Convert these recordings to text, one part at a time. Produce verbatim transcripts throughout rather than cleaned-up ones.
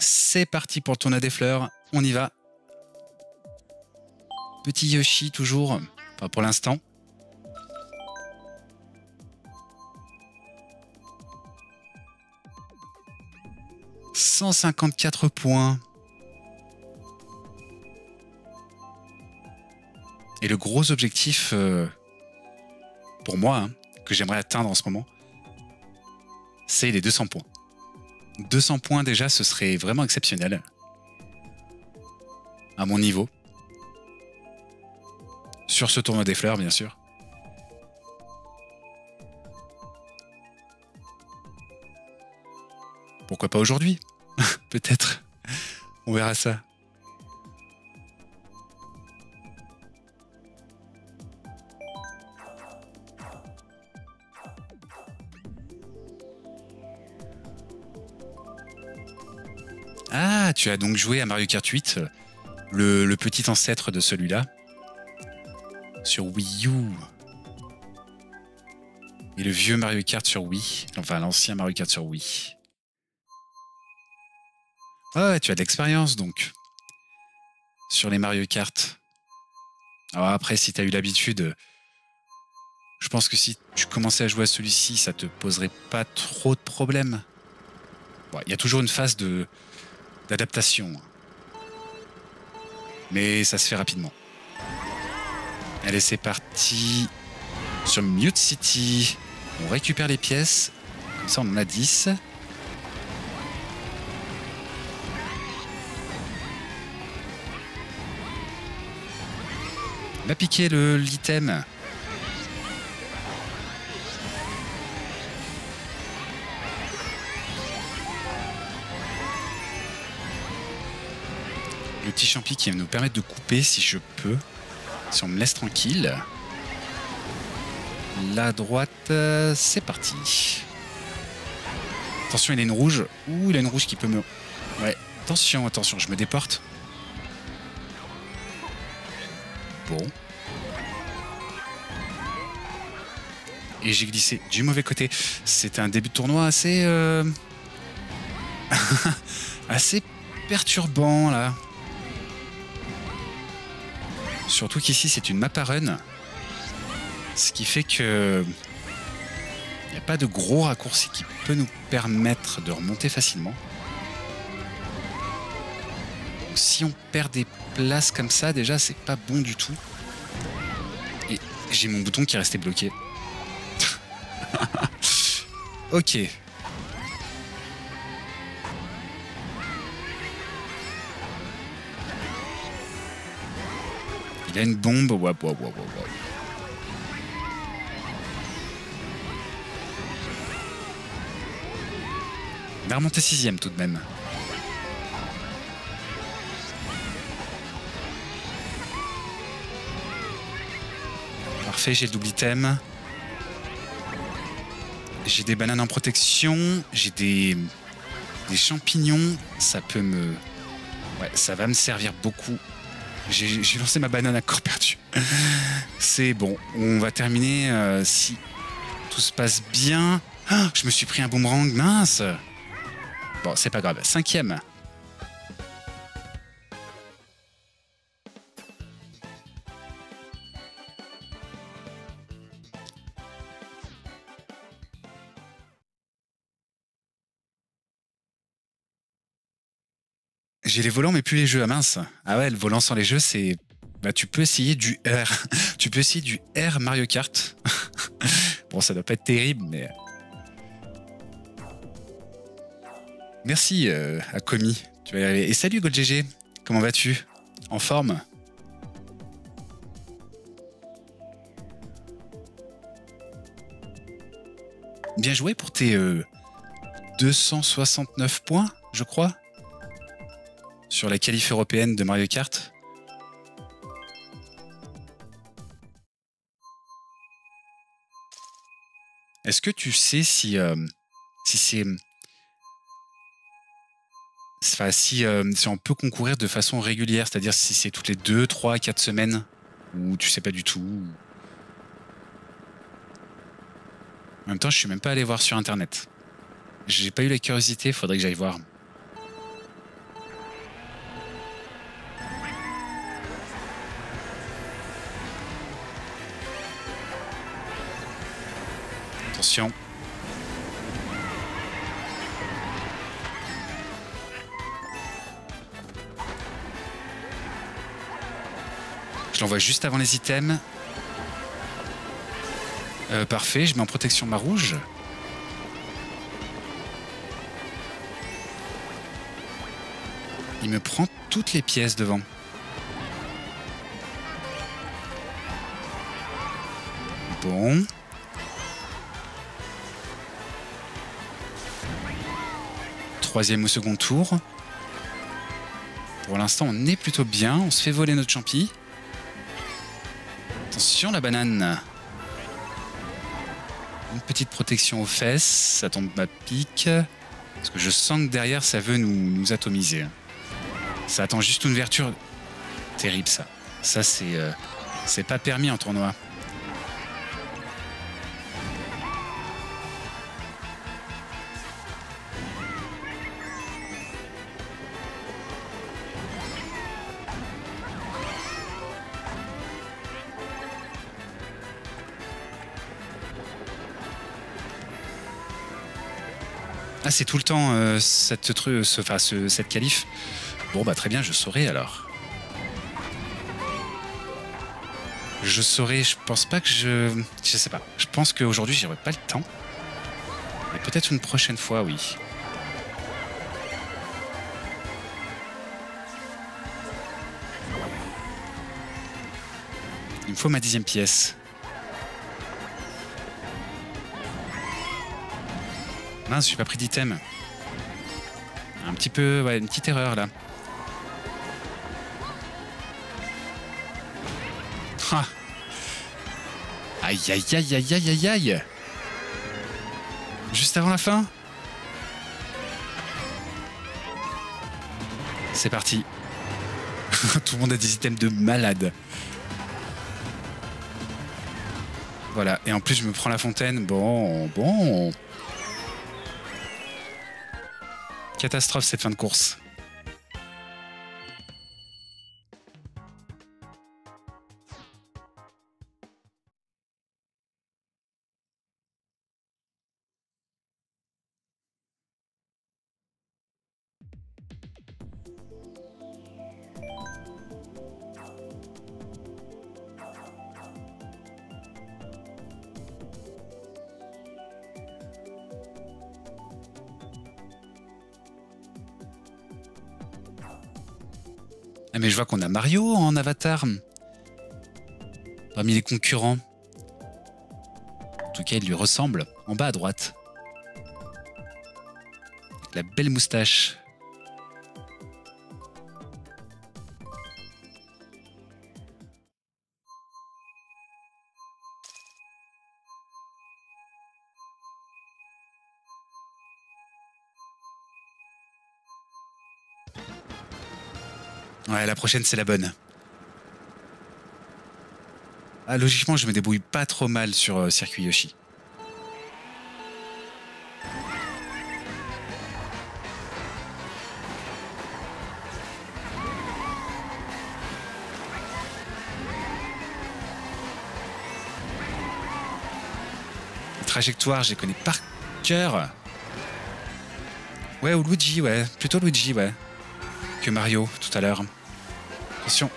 C'est parti pour le tournoi des fleurs. On y va. Petit Yoshi toujours. Enfin pour l'instant. cent cinquante-quatre points. Et le gros objectif euh, pour moi, hein, que j'aimerais atteindre en ce moment, c'est les deux cents points. deux cents points déjà, ce serait vraiment exceptionnel. À mon niveau. Sur ce tournoi des fleurs, bien sûr. Pourquoi pas aujourd'hui? Peut-être. On verra ça. Ah, tu as donc joué à Mario Kart huit, le, le petit ancêtre de celui-là, sur Wii U. Et le vieux Mario Kart sur Wii, enfin l'ancien Mario Kart sur Wii. Ah ouais, tu as de l'expérience donc, sur les Mario Kart. Alors après, si tu as eu l'habitude, je pense que si tu commençais à jouer à celui-ci, ça te poserait pas trop de problèmes. Bon, il y a toujours une phase de d'adaptation. Mais ça se fait rapidement. Allez, c'est parti. Sur Mute City, on récupère les pièces. Comme ça, on en a dix. On a piqué le l'item. Le petit champi qui va nous permettre de couper si je peux. Si on me laisse tranquille. La droite, euh, c'est parti. Attention, il a une rouge. Ouh, il a une rouge qui peut me... Ouais, attention, attention, je me déporte. Bon. Et j'ai glissé du mauvais côté. C'était un début de tournoi assez... Euh... assez perturbant, là. Surtout qu'ici, c'est une map à run. Ce qui fait que... il n'y a pas de gros raccourci qui peut nous permettre de remonter facilement. Donc, si on perd des places comme ça, déjà, c'est pas bon du tout. Et j'ai mon bouton qui est resté bloqué. Ok. Il a une bombe. Wap, wap, wap, wap. On a remonté sixième tout de même. Parfait, j'ai le double item. J'ai des bananes en protection. J'ai des... des champignons. Ça peut me... Ouais, ça va me servir beaucoup. J'ai lancé ma banane à corps perdu. C'est bon. On va terminer euh, si tout se passe bien. Ah, je me suis pris un boomerang. Mince. Bon, c'est pas grave. Cinquième. J'ai les volants mais plus les jeux. Ah mince. Ah ouais, le volant sans les jeux, c'est... Bah tu peux essayer du R. Tu peux essayer du R Mario Kart. Bon, ça doit pas être terrible, mais... Merci euh, à Komi. Tu vas y arriver. Et salut GoldGG. Comment vas-tu? En forme? Bien joué pour tes euh, deux cent soixante-neuf points, je crois, sur la qualif européenne de Mario Kart. Est-ce que tu sais si, euh, si c'est... Enfin, si, euh, si on peut concourir de façon régulière, c'est-à-dire si c'est toutes les deux, trois, quatre semaines, ou tu sais pas du tout. En même temps, je suis même pas allé voir sur Internet. J'ai pas eu la curiosité, faudrait que j'aille voir. Attention. Je l'envoie juste avant les items. Euh, parfait, je mets en protection ma rouge. Il me prend toutes les pièces devant. Bon. Troisième au second tour. Pour l'instant, on est plutôt bien. On se fait voler notre champi. Attention, la banane. Une petite protection aux fesses. Ça tombe ma pique. Parce que je sens que derrière, ça veut nous, nous atomiser. Ça attend juste une ouverture. Terrible, ça. Ça, c'est euh, c'est pas permis en tournoi. Ah, c'est tout le temps euh, cette, truc, ce, enfin, ce, cette qualif. Bon, bah très bien, je saurai alors. Je saurai, je pense pas que je... Je sais pas. Je pense qu'aujourd'hui, j'aurai pas le temps. Mais peut-être une prochaine fois, oui. Il me faut ma dixième pièce. Mince, j'ai pas pris d'item. Un petit peu, ouais, une petite erreur là. Ah. Aïe, aïe, aïe, aïe, aïe, aïe, aïe. Juste avant la fin. C'est parti. Tout le monde a des items de malade. Voilà, et en plus je me prends la fontaine. Bon, bon. Catastrophe cette fin de course. Ah mais je vois qu'on a Mario en avatar. Parmi les concurrents. En tout cas, il lui ressemble. En bas à droite. Avec la belle moustache. Ouais, la prochaine, c'est la bonne. Ah, logiquement, je me débrouille pas trop mal sur euh, circuit Yoshi. Les trajectoires, je les connais par cœur. Ouais, ou Luigi, ouais. Plutôt Luigi, ouais. Que Mario, tout à l'heure. Attention.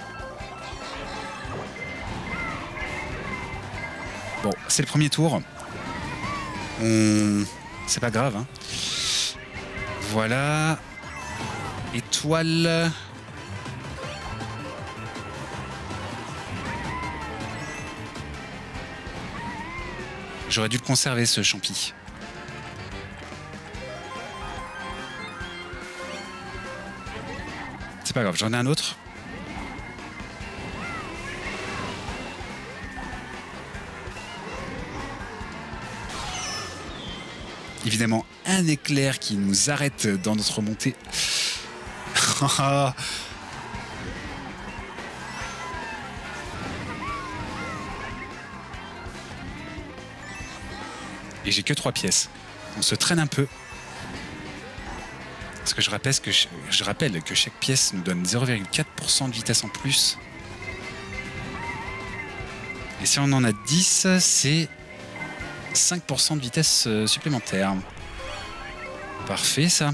Bon, c'est le premier tour. On... C'est pas grave. Hein. Voilà. Étoile. J'aurais dû le conserver, ce champi. C'est pas grave, j'en ai un autre. Évidemment, un éclair qui nous arrête dans notre montée. Et j'ai que trois pièces. On se traîne un peu. Parce que je rappelle que, je, je rappelle que chaque pièce nous donne zéro virgule quatre pour cent de vitesse en plus. Et si on en a dix, c'est cinq pour cent de vitesse euh, supplémentaire. Parfait ça.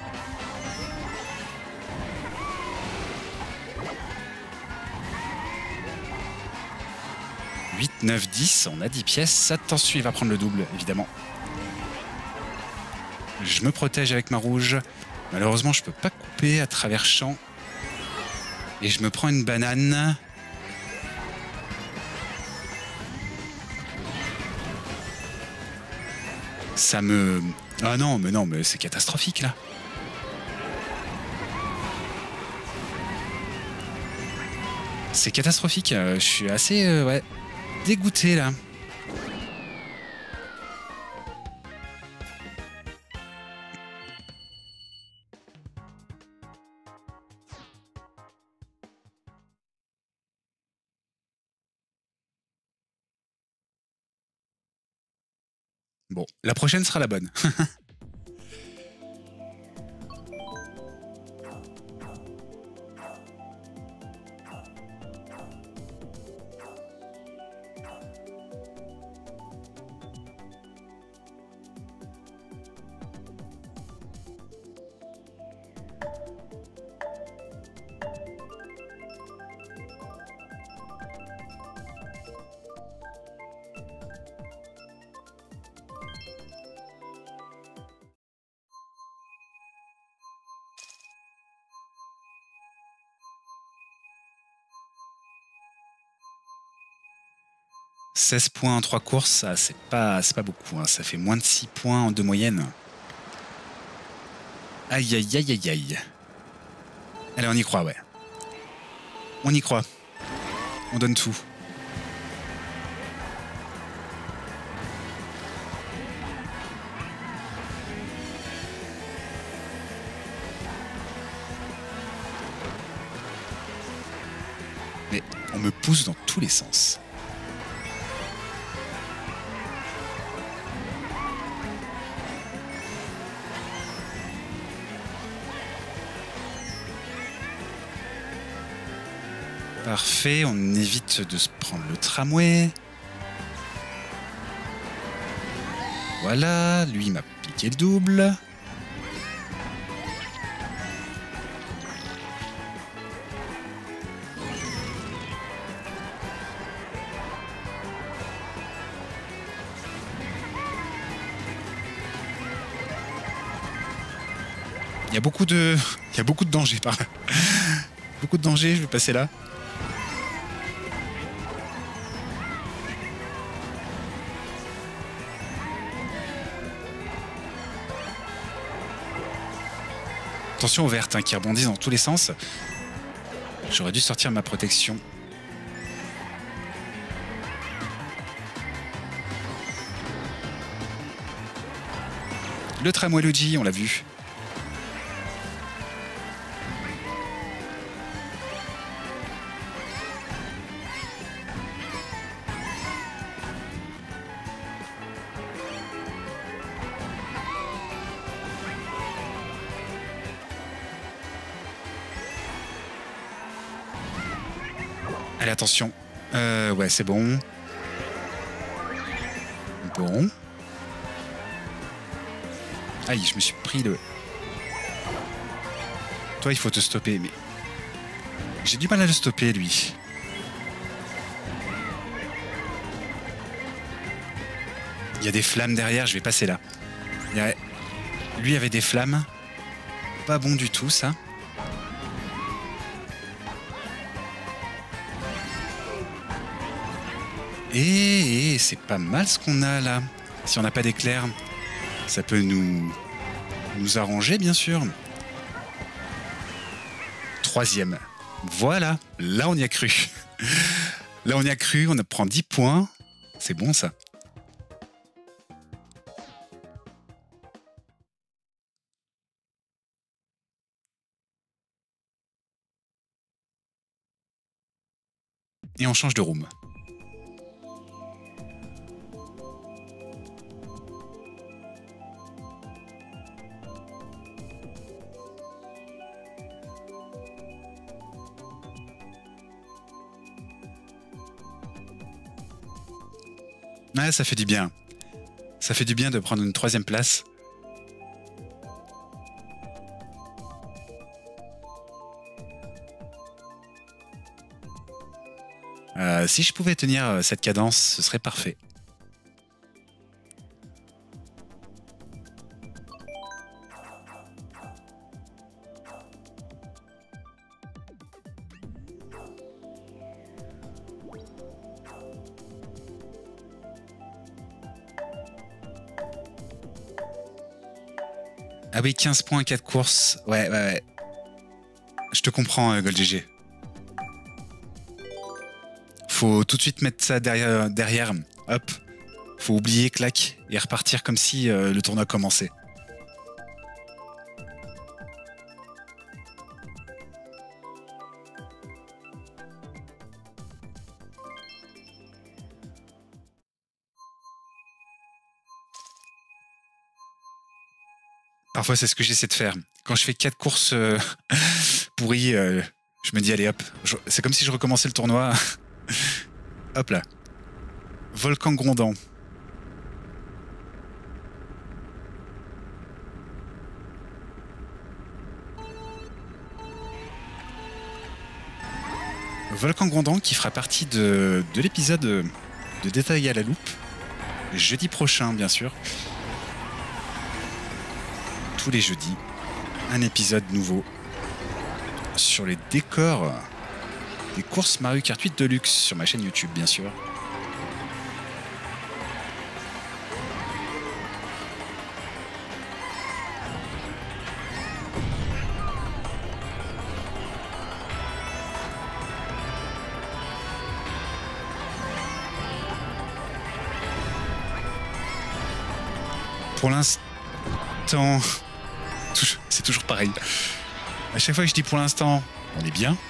huit, neuf, dix, on a dix pièces. Attention, il va prendre le double, évidemment. Je me protège avec ma rouge. Malheureusement, je peux pas couper à travers champ. Et je me prends une banane. Ça me... Ah non, mais non, mais c'est catastrophique, là. C'est catastrophique. Je suis assez euh, ouais, dégoûté, là. Bon, la prochaine sera la bonne. seize points en trois courses, ça c'est pas, c'est pas beaucoup, hein. Ça fait moins de six points en deux moyennes. Aïe aïe aïe aïe aïe. Allez, on y croit, ouais. On y croit. On donne tout. Mais on me pousse dans tous les sens. Parfait, on évite de se prendre le tramway. Voilà, lui il m'a piqué le double. Il y a beaucoup de... Il y a beaucoup de danger par là. Beaucoup de danger, je vais passer là. Attention aux vertes hein, qui rebondissent dans tous les sens. J'aurais dû sortir ma protection. Le tramway Luigi, on l'a vu. Allez, attention. Euh, ouais, c'est bon. Bon. Aïe, je me suis pris le... Toi, il faut te stopper, mais... J'ai du mal à le stopper, lui. Il y a des flammes derrière, je vais passer là. A... Lui avait des flammes. Pas bon du tout, ça. Et, et c'est pas mal ce qu'on a là. Si on n'a pas d'éclair, ça peut nous, nous arranger, bien sûr. Troisième. Voilà, là on y a cru. Là on y a cru, on prend dix points. C'est bon ça. Et on change de room. Ouais, ça fait du bien. Ça fait du bien de prendre une troisième place. Euh, si je pouvais tenir cette cadence, ce serait parfait. Ah oui, quinze points, quatre courses. Ouais, ouais, ouais. Je te comprends, euh, GoldGG. Faut tout de suite mettre ça derrière, derrière. Hop. Faut oublier, clac, et repartir comme si euh, le tournoi commençait. Parfois, c'est ce que j'essaie de faire. Quand je fais quatre courses euh, pourries, euh, je me dis, allez hop, c'est comme si je recommençais le tournoi. Hop là. Volcan grondant. Volcan grondant qui fera partie de, de l'épisode de Détail à la loupe. Jeudi prochain, bien sûr. Tous les jeudis, un épisode nouveau sur les décors des courses Mario Kart huit Deluxe sur ma chaîne YouTube, bien sûr. Pour l'instant, c'est toujours pareil. À chaque fois que je dis pour l'instant, on est bien.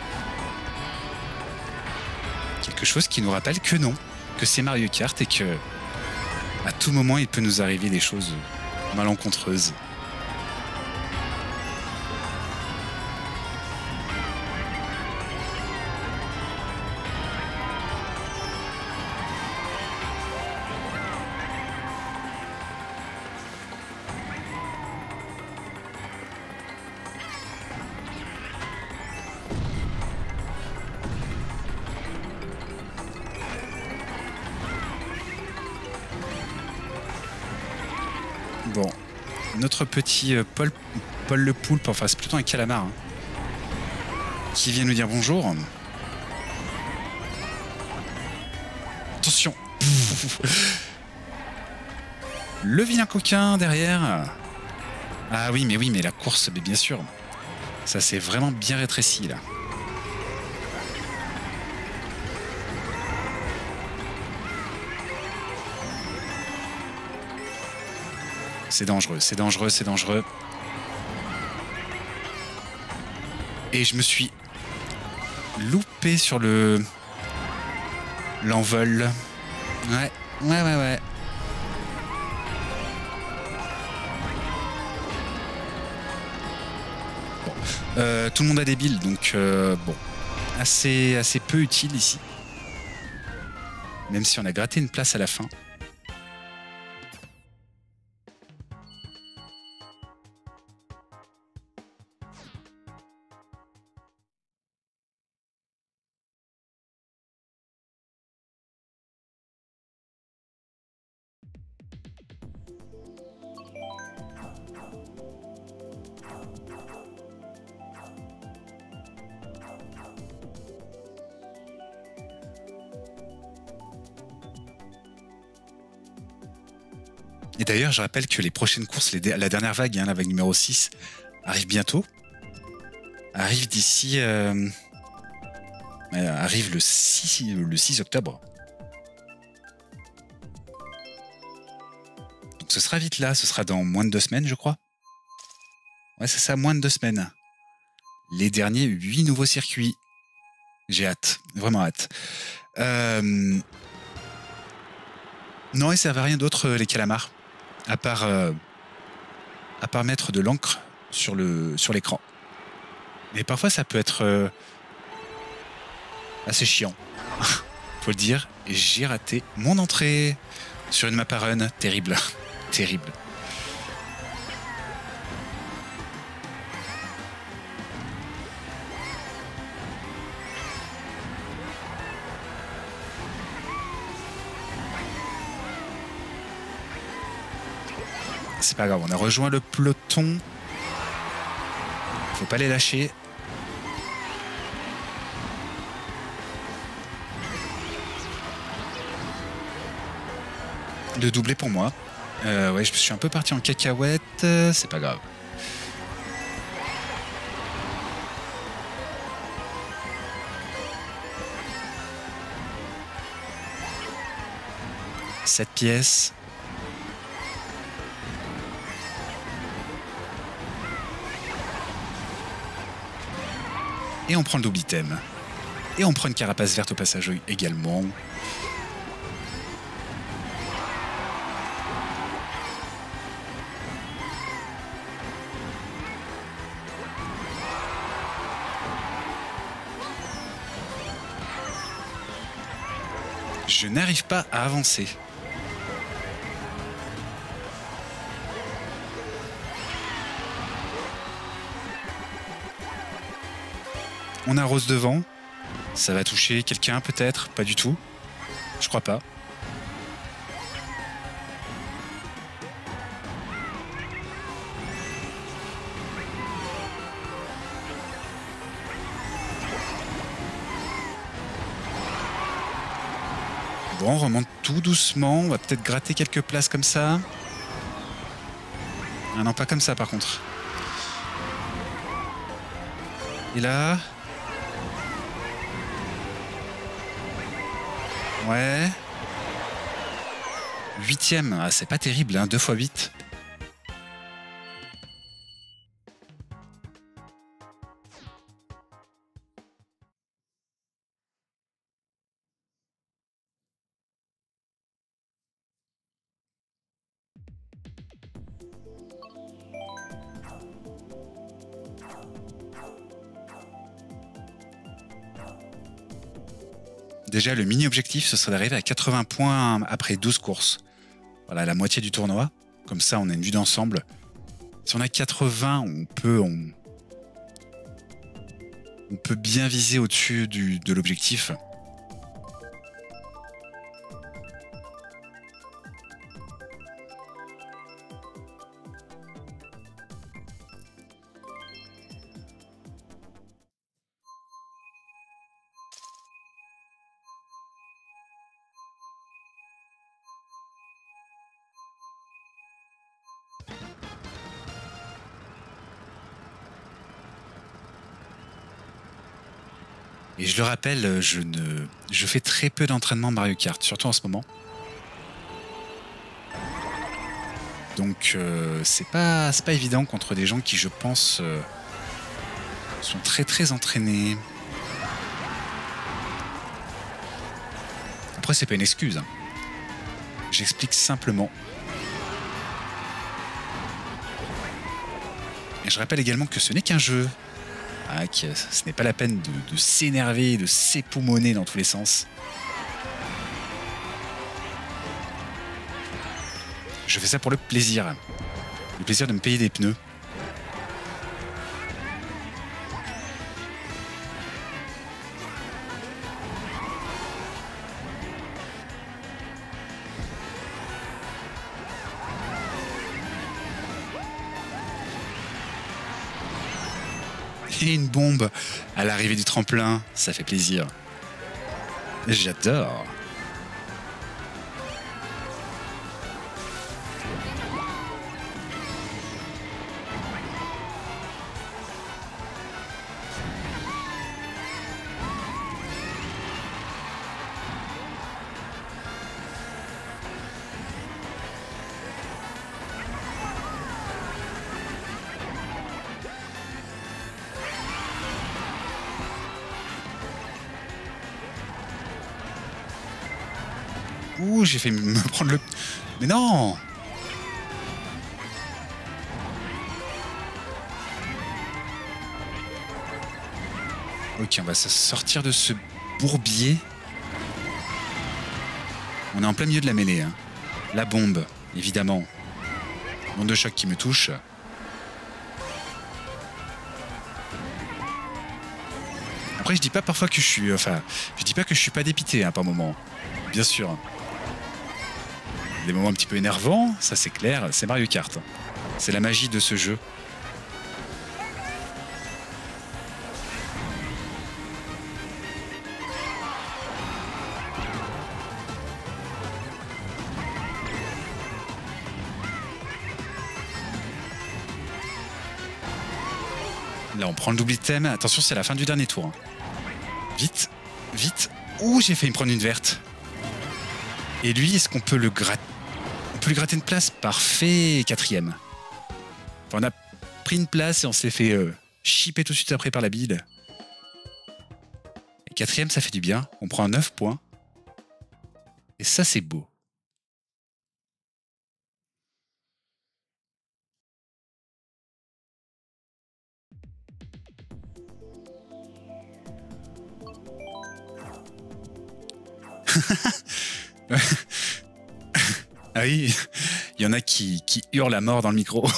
Quelque chose qui nous rappelle que non, que c'est Mario Kart et que à tout moment il peut nous arriver des choses malencontreuses. Bon, notre petit euh, Paul, Paul le Poulpe, enfin c'est plutôt un calamar, hein, qui vient nous dire bonjour. Attention. Le vilain coquin derrière. Ah oui, mais oui, mais la course, mais bien sûr. Ça s'est vraiment bien rétréci là. C'est dangereux, c'est dangereux, c'est dangereux. Et je me suis loupé sur le l'envol. Ouais, ouais, ouais, ouais. Bon. Euh, tout le monde a des builds, donc euh, bon, assez, assez peu utile ici. Même si on a gratté une place à la fin. Et d'ailleurs, je rappelle que les prochaines courses, les, la dernière vague, hein, la vague numéro six, arrive bientôt. Arrive d'ici... Euh, arrive le six, le six octobre. Donc ce sera vite là, ce sera dans moins de deux semaines, je crois. Ouais, c'est ça, moins de deux semaines. Les derniers huit nouveaux circuits. J'ai hâte, vraiment hâte. Euh... Non, ils servent à rien d'autre, les calamars. À part, euh, à part mettre de l'encre sur le sur l'écran. Mais parfois ça peut être euh, assez chiant, faut le dire. Et j'ai raté mon entrée. Sur une map à run, terrible. Terrible. C'est pas grave, on a rejoint le peloton. Faut pas les lâcher. De doubler pour moi. Euh, ouais, je suis un peu parti en cacahuète. Euh, c'est pas grave. Sept pièces. Et on prend le double item. Et on prend une carapace verte au passage également. Je n'arrive pas à avancer. On a Rose devant. Ça va toucher quelqu'un peut-être? Pas du tout. Je crois pas. Bon, on remonte tout doucement. On va peut-être gratter quelques places comme ça. Ah non, pas comme ça par contre. Et là... Ouais. Huitième. Ah, c'est pas terrible, hein. deux fois huit. Déjà, le mini-objectif, ce serait d'arriver à quatre-vingts points après douze courses. Voilà, la moitié du tournoi. Comme ça, on a une vue d'ensemble. Si on a quatre-vingts, on peut, on, on peut bien viser au-dessus du, de l'objectif. Et je le rappelle, je, ne, je fais très peu d'entraînement Mario Kart, surtout en ce moment. Donc euh, c'est pas, c'est pas évident contre des gens qui, je pense, euh, sont très très entraînés. Après, c'est pas une excuse. Hein. J'explique simplement. Et je rappelle également que ce n'est qu'un jeu. Ah, que ce n'est pas la peine de, de s'énerver, de s'époumoner dans tous les sens. Je fais ça pour le plaisir. Le plaisir de me payer des pneus. Et une bombe à l'arrivée du tremplin, ça fait plaisir. J'adore. Ouh, j'ai fait me prendre le... Mais non! Ok, on va sortir de ce bourbier. On est en plein milieu de la mêlée. Hein. La bombe, évidemment. Onde de choc qui me touche. Après, je dis pas parfois que je suis... Enfin, je dis pas que je suis pas dépité, hein, par moment. Bien sûr. Des moments un petit peu énervants, ça c'est clair. C'est Mario Kart. C'est la magie de ce jeu. Là, on prend le double item. Attention, c'est la fin du dernier tour. Vite, vite. Ouh, j'ai failli me prendre une verte. Et lui, est-ce qu'on peut le gratter? On peut lui gratter une place? Parfait, quatrième. Enfin, on a pris une place et on s'est fait euh, chipper tout de suite après par la bile. Et quatrième, ça fait du bien. On prend neuf points. Et ça, c'est beau. Ah oui, il y en a qui, qui hurlent à mort dans le micro.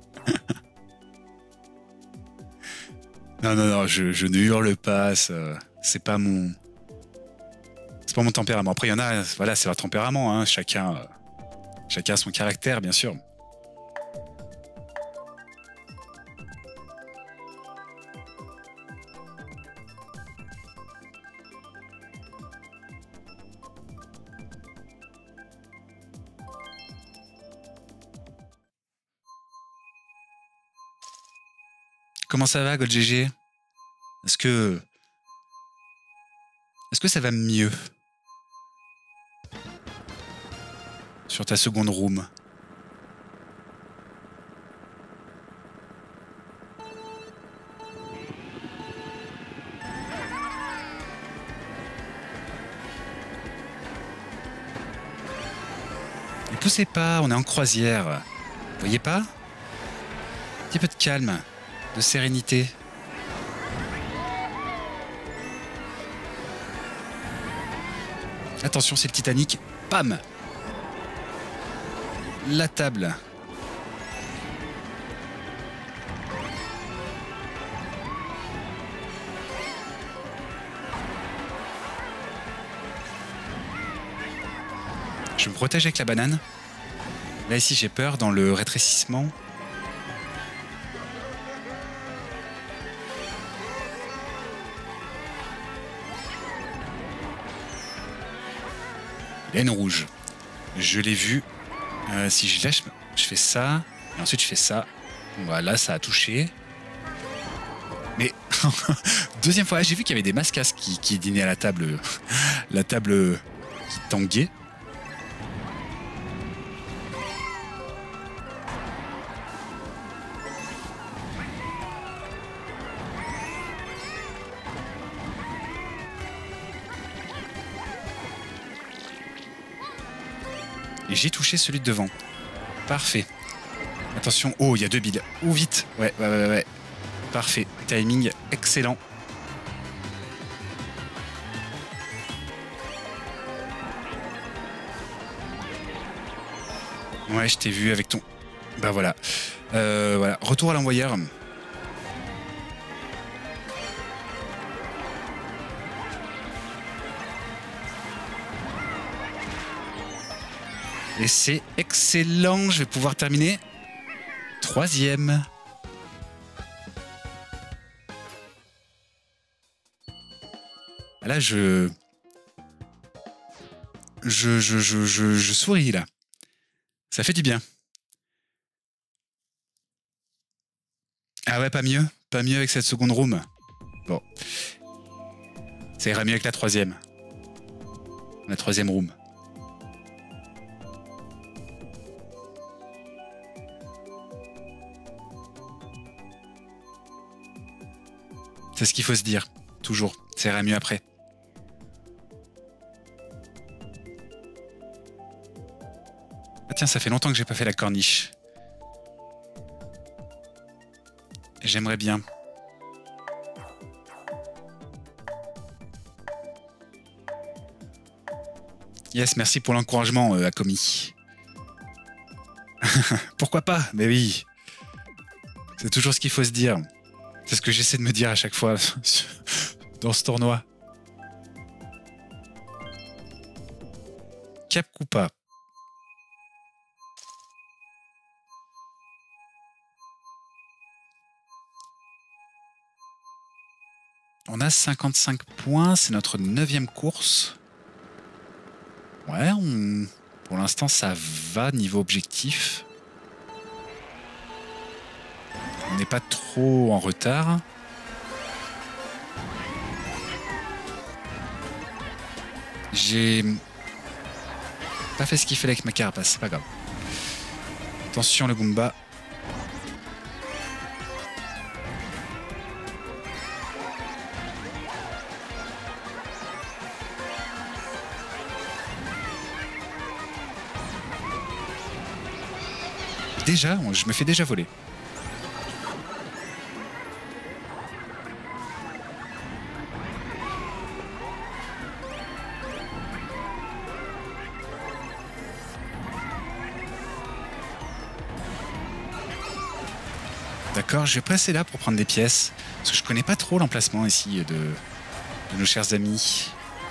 Non, non, non, je, je ne hurle pas, c'est pas mon... C'est pas mon tempérament. Après, il y en a, voilà, c'est leur tempérament, hein. Chacun, euh, chacun a son caractère, bien sûr. Comment ça va, GoldGG? Est-ce que... Est-ce que ça va mieux sur ta seconde room? Ne poussez pas, on est en croisière. Vous voyez pas? Un petit peu de calme, de sérénité. Attention, c'est le Titanic. Pam! La table. Je me protège avec la banane. Là, ici, j'ai peur dans le rétrécissement. Laine rouge. Je l'ai vu. Euh, si je lâche, je fais ça. Et ensuite, je fais ça. Voilà, ça a touché. Mais, deuxième fois, j'ai vu qu'il y avait des mascas qui, qui dînaient à la table. La table qui tanguait. Et j'ai touché celui de devant. Parfait. Attention. Oh, il y a deux billes. Oh, vite. Ouais, ouais, ouais, ouais. Parfait. Timing excellent. Ouais, je t'ai vu avec ton... Bah voilà. Euh, voilà. Retour à l'envoyeur. Et c'est excellent. Je vais pouvoir terminer troisième. Là, je... Je, je, je, je, je souris, là. Ça fait du bien. Ah ouais, pas mieux. Pas mieux avec cette seconde room. Bon. Ça ira mieux avec la troisième. La troisième room. C'est ce qu'il faut se dire. Toujours. Ça ira mieux après. Ah tiens, ça fait longtemps que j'ai pas fait la corniche. J'aimerais bien. Yes, merci pour l'encouragement, euh, Akomi. Pourquoi pas? Mais oui. C'est toujours ce qu'il faut se dire. C'est ce que j'essaie de me dire à chaque fois dans ce tournoi. Cap Koopa. On a cinquante-cinq points, c'est notre neuvième course. Ouais, on... pour l'instant ça va niveau objectif. On n'est pas trop en retard. J'ai pas fait ce qu'il fallait avec ma carapace, c'est pas grave. Attention le Goomba. Déjà, je me fais déjà voler. D'accord, je vais passer là pour prendre des pièces. Parce que je connais pas trop l'emplacement ici de, de nos chers amis.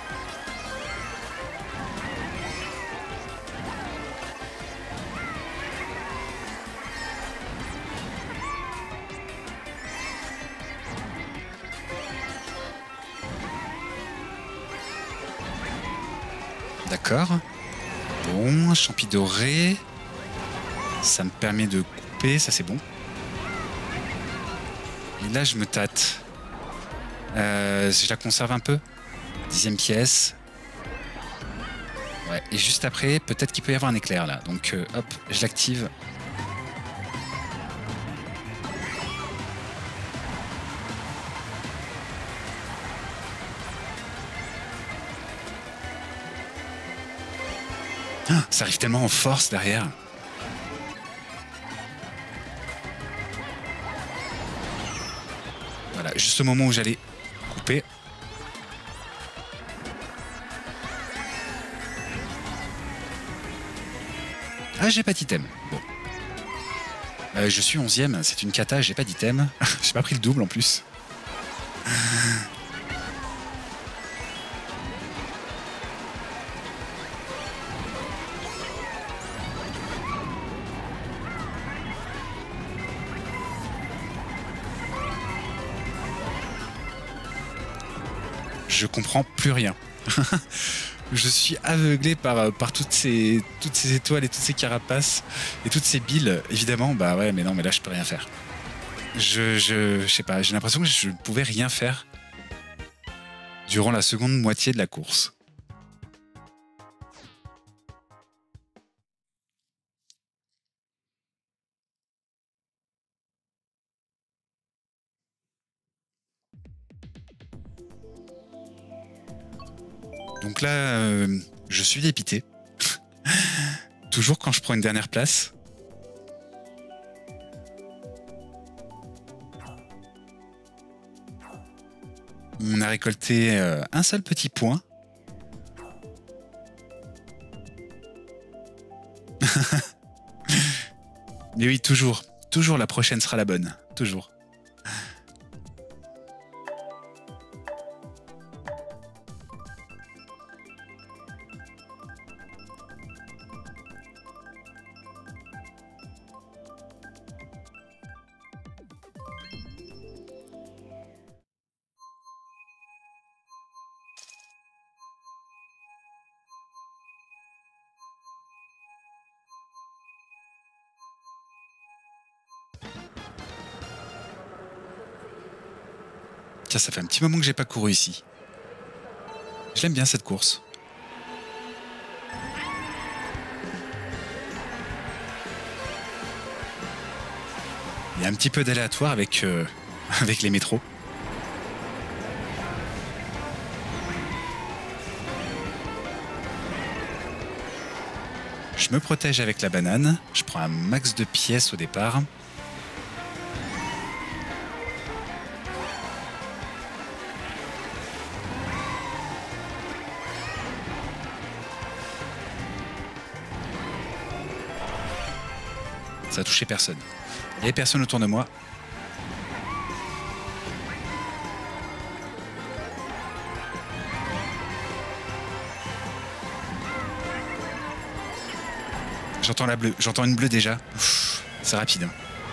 D'accord. Bon, champi doré. Ça me permet de couper, ça c'est bon. Et là, je me tâte. Euh, je la conserve un peu. Dixième pièce. Ouais, et juste après, peut-être qu'il peut y avoir un éclair là. Donc, euh, hop, je l'active. Ah, ça arrive tellement en force derrière. Voilà, juste au moment où j'allais couper. Ah, j'ai pas d'item. Bon. Euh, je suis onzième, c'est une cata, j'ai pas d'item. J'ai pas pris le double en plus. Je comprends plus rien. Je suis aveuglé par, par toutes, ces, toutes ces étoiles et toutes ces carapaces et toutes ces billes. Évidemment, bah ouais, mais non, mais là, je peux rien faire. Je, je, je sais pas, j'ai l'impression que je ne pouvais rien faire durant la seconde moitié de la course. Donc là, euh, je suis dépité. Toujours quand je prends une dernière place. On a récolté euh, un seul petit point. Mais oui, toujours. Toujours la prochaine sera la bonne. Toujours. Tiens, ça fait un petit moment que j'ai pas couru ici. Je l'aime bien cette course. Il y a un petit peu d'aléatoire avec, euh, avec les métros. Je me protège avec la banane. Je prends un max de pièces au départ. Ça a touché personne. Il n'y avait personne autour de moi. J'entends la bleue. J'entends une bleue déjà. C'est rapide.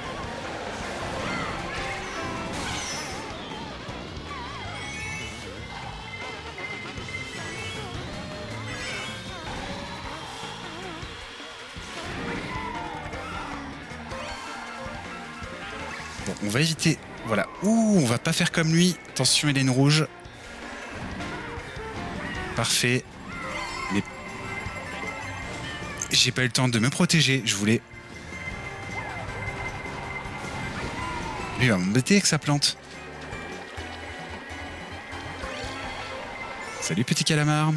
Bon, on va éviter. Voilà. Ouh, on va pas faire comme lui. Attention, Hélène rouge. Parfait. Mais j'ai pas eu le temps de me protéger. Je voulais. Lui va m'embêter avec sa plante. Salut petit calamar.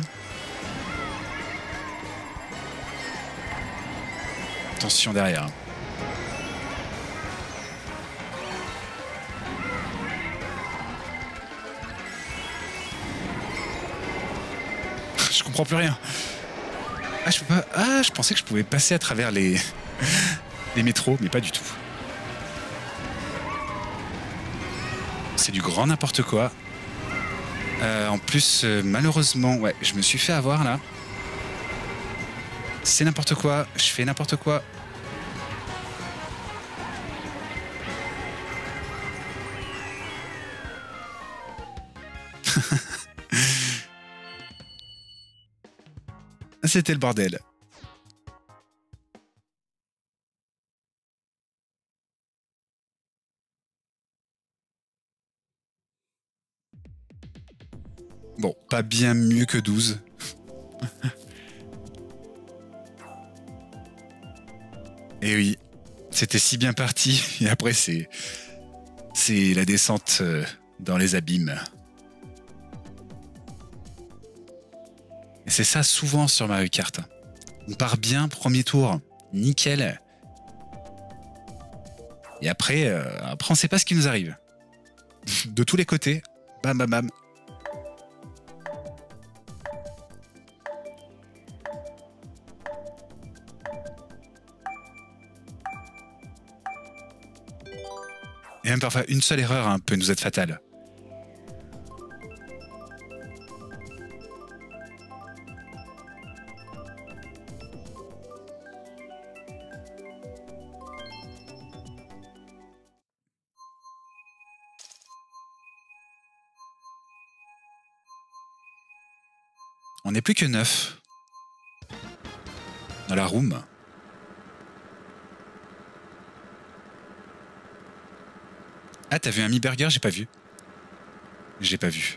Attention derrière. Je comprends plus rien. Ah, je peux pas. Ah, je pensais que je pouvais passer à travers les les métros, mais pas du tout. C'est du grand n'importe quoi. Euh, en plus, euh, malheureusement, ouais, je me suis fait avoir là. C'est n'importe quoi. Je fais n'importe quoi. C'était le bordel. Bon, pas bien mieux que douze. Et oui, c'était si bien parti. Et après, c'est c'est la descente dans les abîmes. Et c'est ça souvent sur Mario Kart. On part bien, premier tour, nickel. Et après, euh, après on sait pas ce qui nous arrive. De tous les côtés, bam bam bam. Et même parfois, une seule erreur hein, peut nous être fatale. On n'est plus que neuf dans la room. Ah, t'as vu un Mi Burger? J'ai pas vu. J'ai pas vu.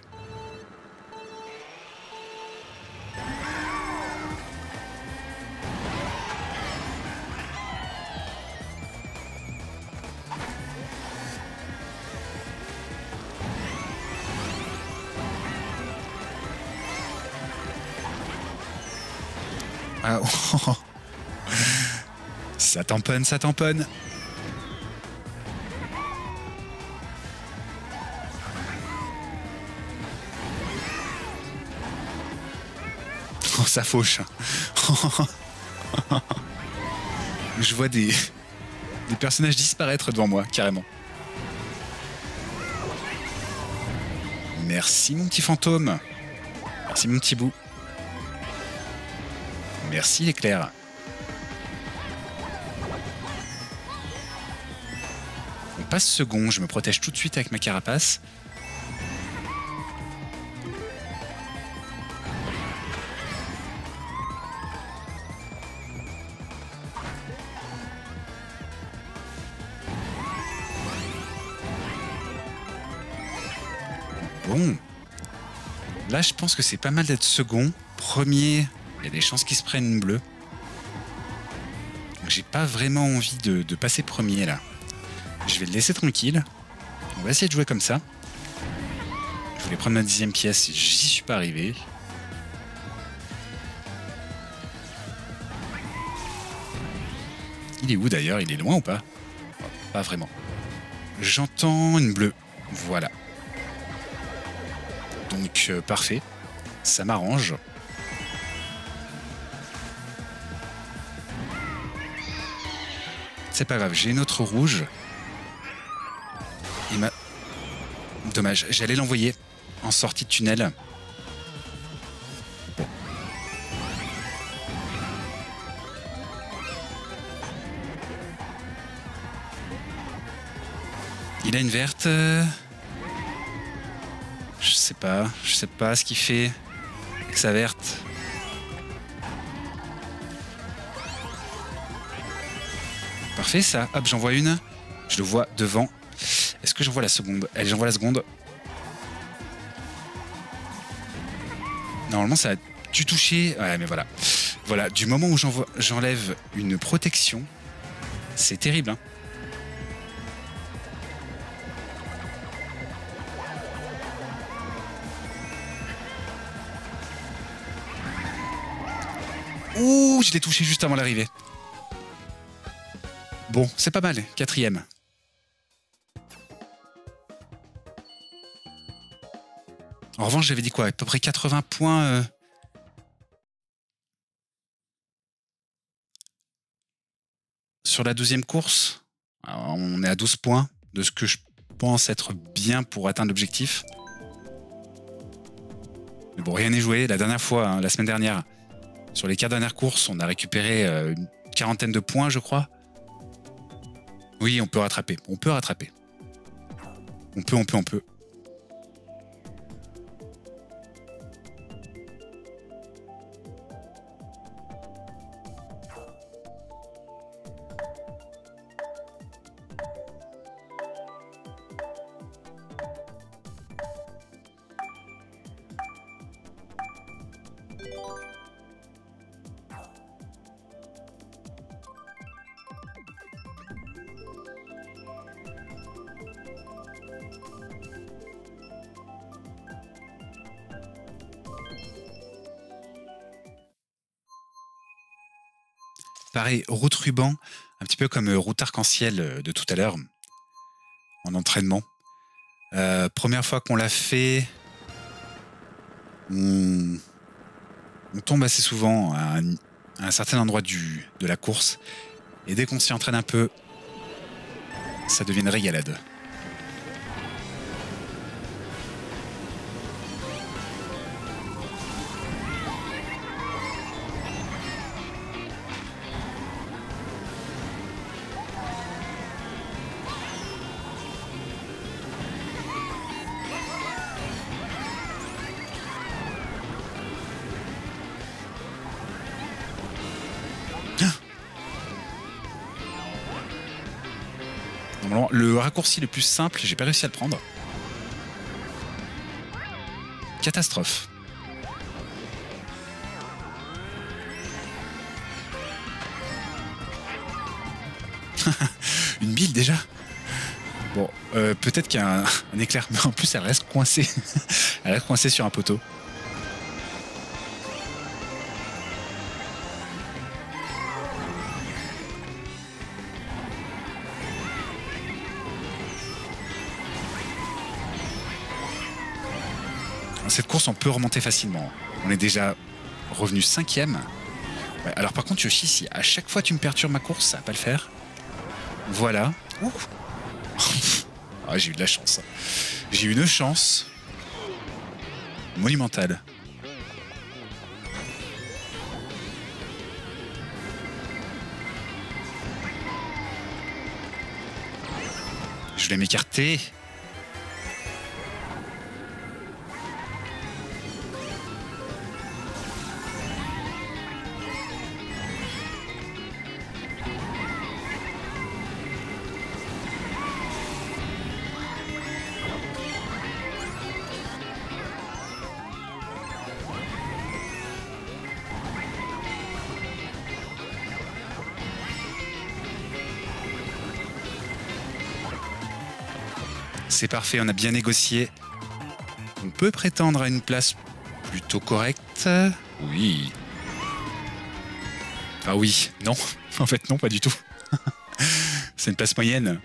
Ah, oh. Ça tamponne, ça tamponne. Oh, ça fauche. Je vois des, des personnages disparaître devant moi, carrément. Merci, mon petit fantôme. Merci, mon petit bout. Merci, l'éclair. On passe second, je me protège tout de suite avec ma carapace. Bon. Là, je pense que c'est pas mal d'être second. Premier, il y a des chances qu'ils se prennent une bleue. J'ai pas vraiment envie de, de passer premier, là. Je vais le laisser tranquille. On va essayer de jouer comme ça. Je voulais prendre ma dixième pièce, j'y suis pas arrivé. Il est où d'ailleurs? Il est loin ou pas? Pas vraiment. J'entends une bleue. Voilà. Donc, euh, parfait. Ça m'arrange. C'est pas grave, j'ai une autre rouge. Il m'a... Dommage, j'allais l'envoyer en sortie de tunnel. Bon. Il a une verte. Je sais pas, je sais pas ce qu'il fait avec sa verte. Parfait ça, hop j'en vois une. Je le vois devant. Est-ce que j'envoie la seconde? Allez, j'envoie la seconde. Normalement, ça a dû toucher. Ouais, mais voilà. Voilà, du moment où j'enlève une protection, c'est terrible. Hein. Ouh, je l'ai touché juste avant l'arrivée. Bon, c'est pas mal. Quatrième. En revanche, j'avais dit quoi? À peu près quatre-vingts points. Euh... Sur la douzième course. Alors, on est à douze points de ce que je pense être bien pour atteindre l'objectif. Mais bon, rien n'est joué. La dernière fois, hein, la semaine dernière, sur les quatre dernières courses, on a récupéré euh, une quarantaine de points, je crois. Oui, on peut rattraper. On peut rattraper. On peut, on peut, on peut. Pareil, route ruban, un petit peu comme route arc-en-ciel de tout à l'heure, en entraînement. Euh, première fois qu'on l'a fait, on, on tombe assez souvent à un, à un certain endroit du, de la course. Et dès qu'on s'y entraîne un peu, ça devient une régalade. Normalement, le raccourci le plus simple, j'ai pas réussi à le prendre. Catastrophe. Une bille déjà. Bon, euh, peut-être qu'il y a un, un éclair, mais en plus elle reste coincée. Elle reste coincée sur un poteau. Cette course, on peut remonter facilement. On est déjà revenu cinquième. Ouais, alors par contre, Yoshi, si à chaque fois tu me perturbes ma course, ça va pas le faire. Voilà. Ah, j'ai eu de la chance. J'ai eu une chance monumentale. Je vais m'écarter. C'est parfait, on a bien négocié. On peut prétendre à une place plutôt correcte. Oui. Ah oui, non. En fait, non, pas du tout. C'est une place moyenne.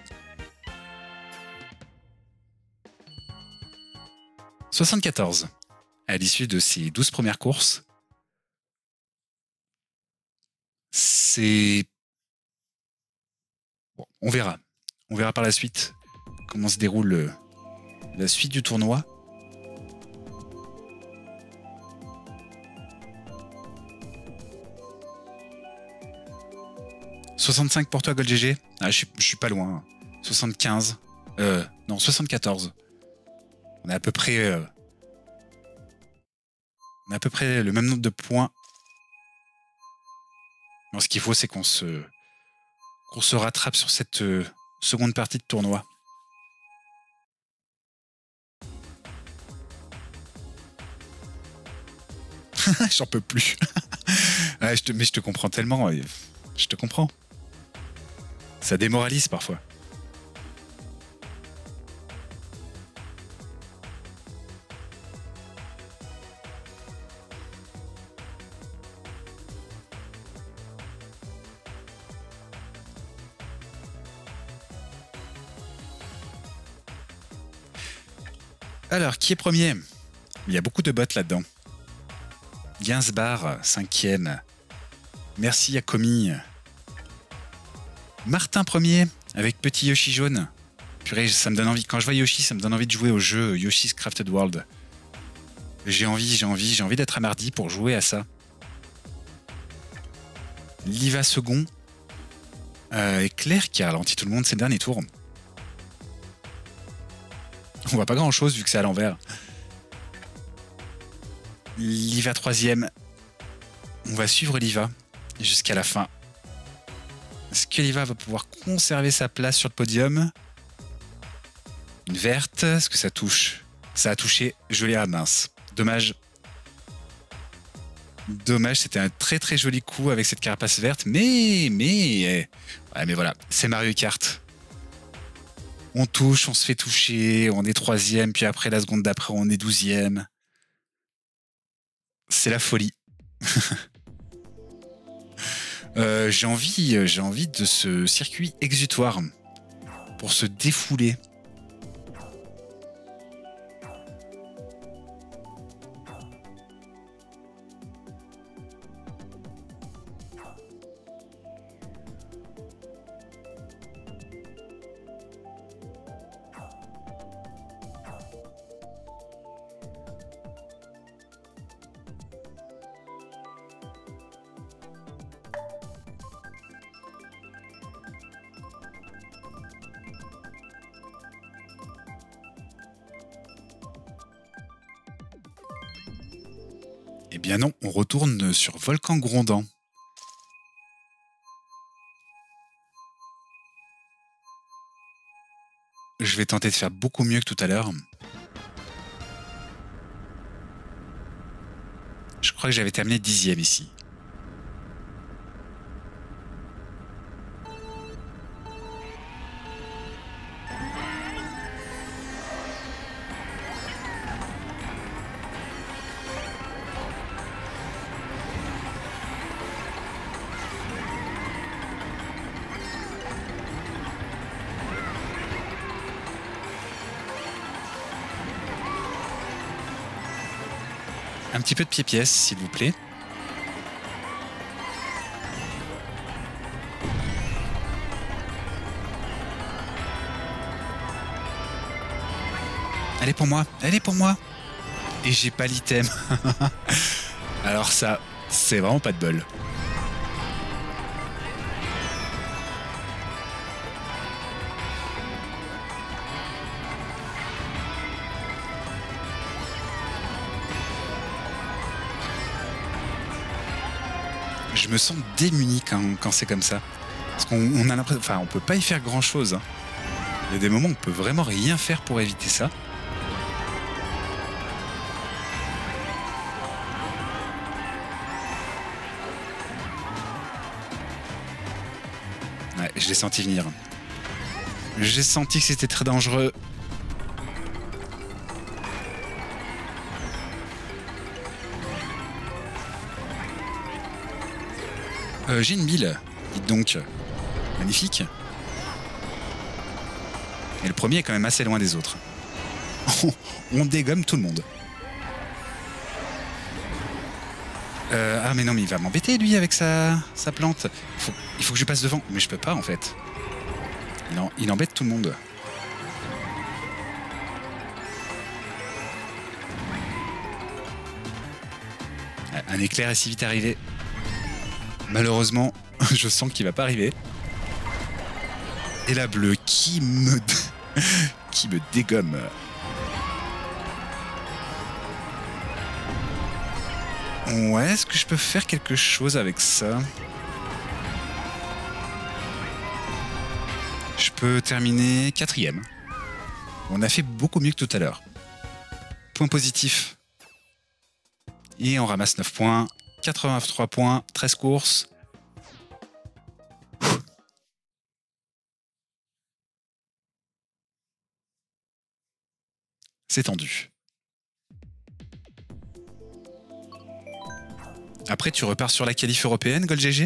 soixante-quatorze. À l'issue de ces douze premières courses. C'est On verra. On verra par la suite comment se déroule euh, la suite du tournoi. soixante-cinq pour toi, GoldGG. Ah, je, suis, je suis pas loin. soixante-quinze. Euh, non, soixante-quatorze. On est à peu près... Euh, on a à peu près le même nombre de points. Alors, ce qu'il faut, c'est qu'on se, qu'on se rattrape sur cette euh, seconde partie de tournoi. J'en peux plus. Ouais, je te, mais je te comprends tellement. Je te comprends. Ça démoralise parfois. Alors, qui est premier? Il y a beaucoup de bots là-dedans. Gainsbar, cinquième. Merci Yakomi. Martin premier, avec petit Yoshi jaune. Purée, ça me donne envie. Quand je vois Yoshi, ça me donne envie de jouer au jeu Yoshi's Crafted World. J'ai envie, j'ai envie, j'ai envie d'être à mardi pour jouer à ça. Liva second. Euh, et Claire qui a ralenti tout le monde ces derniers tours. On voit pas grand chose vu que c'est à l'envers. Liva troisième. On va suivre Liva jusqu'à la fin. Est-ce que Liva va pouvoir conserver sa place sur le podium? Une verte. Est-ce que ça touche? Ça a touché. Joli. Ah mince. Dommage. Dommage. C'était un très très joli coup avec cette carapace verte. Mais, mais... Ouais, mais voilà. C'est Mario Kart. On touche, on se fait toucher, on est troisième, puis après la seconde d'après, on est douzième. C'est la folie. euh, j'ai envie, j'ai envie de ce circuit exutoire pour se défouler. Eh bien non, on retourne sur Volcan Grondant. Je vais tenter de faire beaucoup mieux que tout à l'heure. Je crois que j'avais terminé dixième ici. Un petit peu de pied-pièce, s'il vous plaît. Elle est pour moi, elle est pour moi. Et j'ai pas l'item. Alors ça, c'est vraiment pas de bol. Je me sens démuni quand, quand c'est comme ça. Parce qu'on on a l'impression... Enfin, on peut pas y faire grand-chose. Il y a des moments où on peut vraiment rien faire pour éviter ça. Ouais, je l'ai senti venir. J'ai senti que c'était très dangereux. Euh, j'ai une bille, dites donc. Magnifique. Et le premier est quand même assez loin des autres. On dégomme tout le monde. Euh, ah mais non, mais il va m'embêter lui avec sa, sa plante. Il faut, il faut que je passe devant. Mais je peux pas en fait. Il, en, il embête tout le monde. Un éclair est si vite arrivé. Malheureusement, je sens qu'il va pas arriver. Et la bleue qui me, qui me dégomme. Ouais, est-ce que je peux faire quelque chose avec ça? Je peux terminer quatrième. On a fait beaucoup mieux que tout à l'heure. Point positif. Et on ramasse neuf points. quatre-vingt-trois points, treize courses. C'est tendu. Après, tu repars sur la qualif européenne, GoldGG?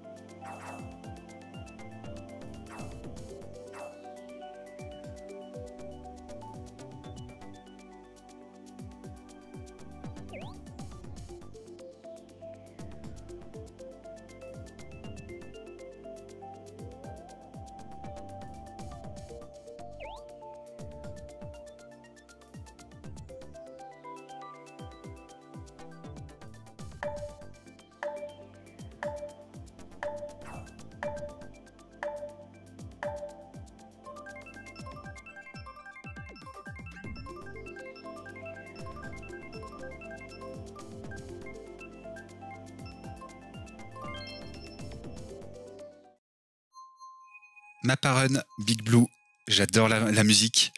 Maparun, Big Blue, j'adore la, la musique.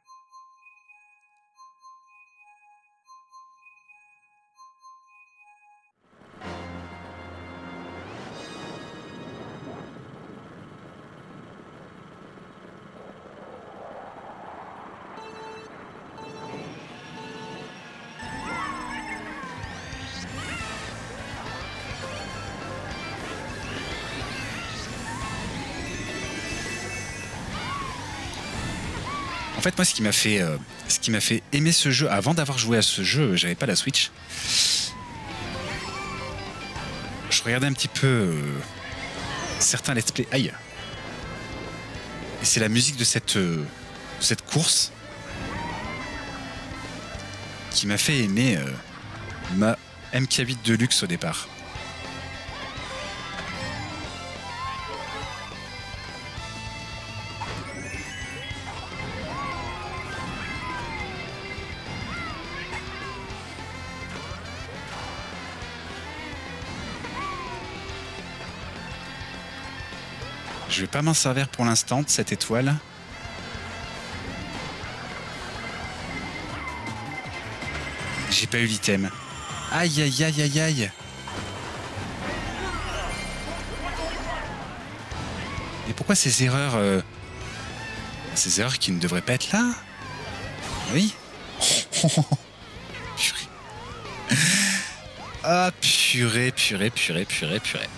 En fait, moi, ce qui m'a fait, euh, ce qui m'a fait aimer ce jeu, avant d'avoir joué à ce jeu, j'avais pas la Switch. Je regardais un petit peu euh, certains let's play. Aïe. Et c'est la musique de cette, euh, de cette course qui m'a fait aimer euh, ma M K huit Deluxe au départ. Je vais pas m'en servir pour l'instant de cette étoile. J'ai pas eu l'item. Aïe aïe aïe aïe aïe. Et pourquoi ces erreurs euh... Ces erreurs qui ne devraient pas être là? Oui. Purée. Ah purée, purée, purée, purée, purée.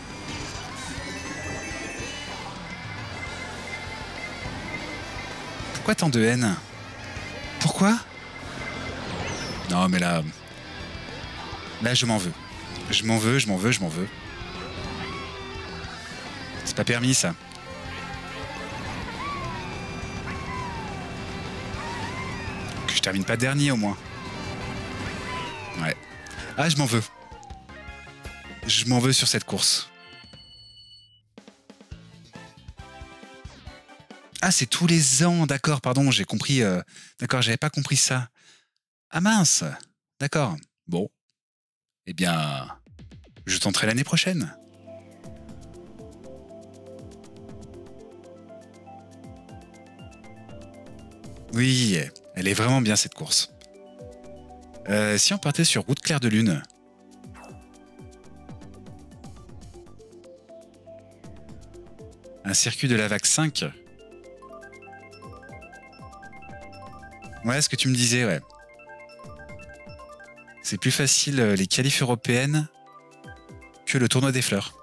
Pourquoi tant de haine? Pourquoi? Non mais là... Là je m'en veux. Je m'en veux, je m'en veux, je m'en veux. C'est pas permis ça. Que je termine pas dernier au moins. Ouais. Ah je m'en veux. Je m'en veux sur cette course. Ah, c'est tous les ans, d'accord, pardon, j'ai compris. Euh, d'accord, j'avais pas compris ça. Ah mince, d'accord. Bon, eh bien, je tenterai l'année prochaine. Oui, elle est vraiment bien cette course. Euh, si on partait sur route claire de lune. Un circuit de la vague cinq. Ouais, ce que tu me disais, ouais. C'est plus facile les qualifs européennes que le tournoi des fleurs.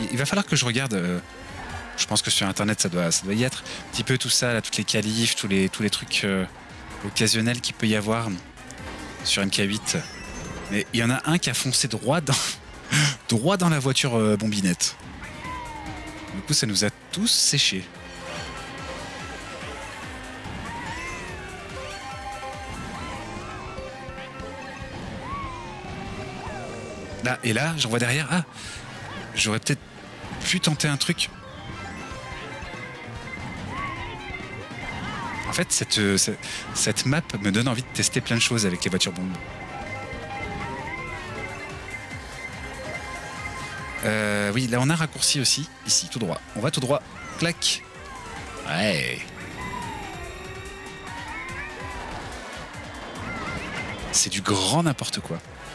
il va falloir que je regarde. Euh, je pense que sur internet ça doit, ça doit y être. Un petit peu tout ça, là, toutes les qualifs, tous les, tous les trucs euh, occasionnels qu'il peut y avoir sur M K huit. Mais il y en a un qui a foncé droit dans, droit dans la voiture euh, bombinette. Du coup, ça nous a tous séchés. Là, et là, j'en vois derrière. Ah, j'aurais peut-être pu tenter un truc. En fait, cette, cette, cette map me donne envie de tester plein de choses avec les voitures bombes. Euh, oui, là, on a raccourci aussi. Ici, tout droit. On va tout droit. Clac. Ouais. C'est du grand n'importe quoi.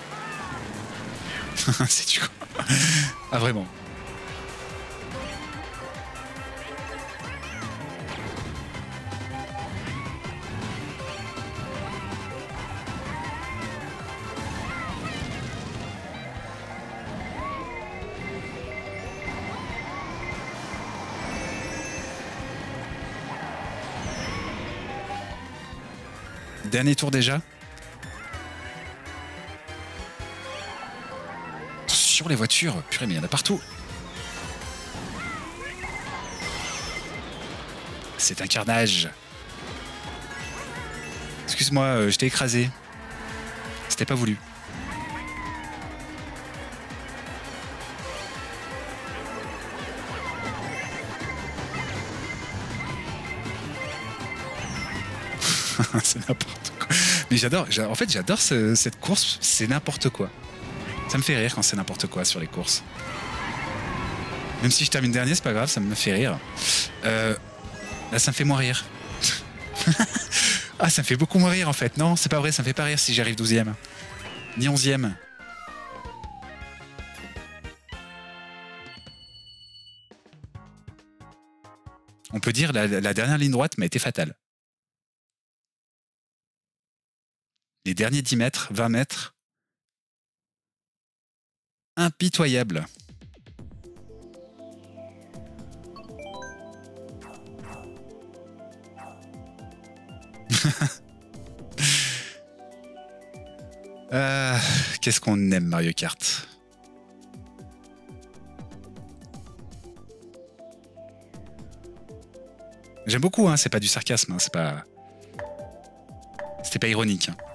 C'est du... Ah, vraiment. Dernier tour déjà. Sur les voitures, purée, mais il y en a partout. C'est un carnage. Excuse-moi, euh, je t'ai écrasé. C'était pas voulu. C'est n'importe quoi. Mais j'adore, en fait j'adore ce, cette course, c'est n'importe quoi. Ça me fait rire quand c'est n'importe quoi sur les courses. Même si je termine dernier, c'est pas grave, ça me fait rire. Euh, là, ça me fait moins rire. Ah, ça me fait beaucoup moins rire en fait. Non, c'est pas vrai, ça me fait pas rire si j'arrive douzième. Ni onzième. On peut dire la, la dernière ligne droite m'a été fatale. Les derniers dix mètres, vingt mètres. Impitoyable. euh, Qu'est-ce qu'on aime Mario Kart. J'aime beaucoup, hein, c'est pas du sarcasme, hein, c'est pas... C'était pas ironique. Hein.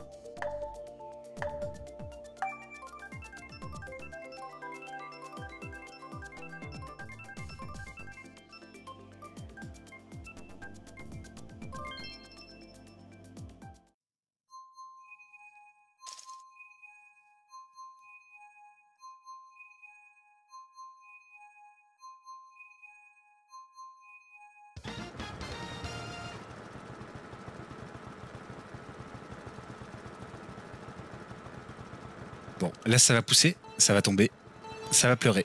Bon, là ça va pousser, ça va tomber, ça va pleurer.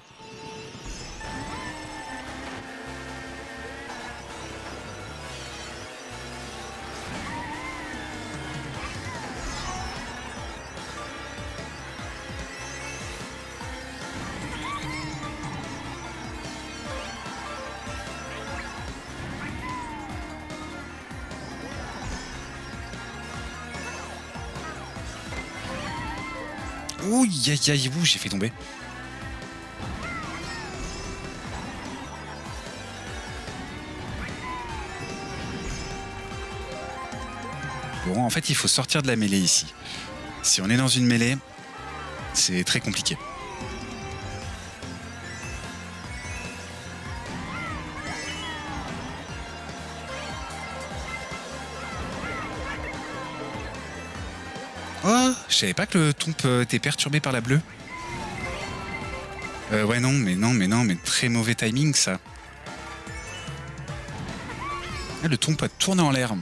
Ouh, aïe aïe, ouh, j'ai fait tomber. Bon, en fait, il faut sortir de la mêlée ici. Si on est dans une mêlée, c'est très compliqué. Oh, je savais pas que le tombe était perturbé par la bleue. Euh, ouais, non, mais non, mais non, mais très mauvais timing, ça. Ah, le tombe a tourné en l'air.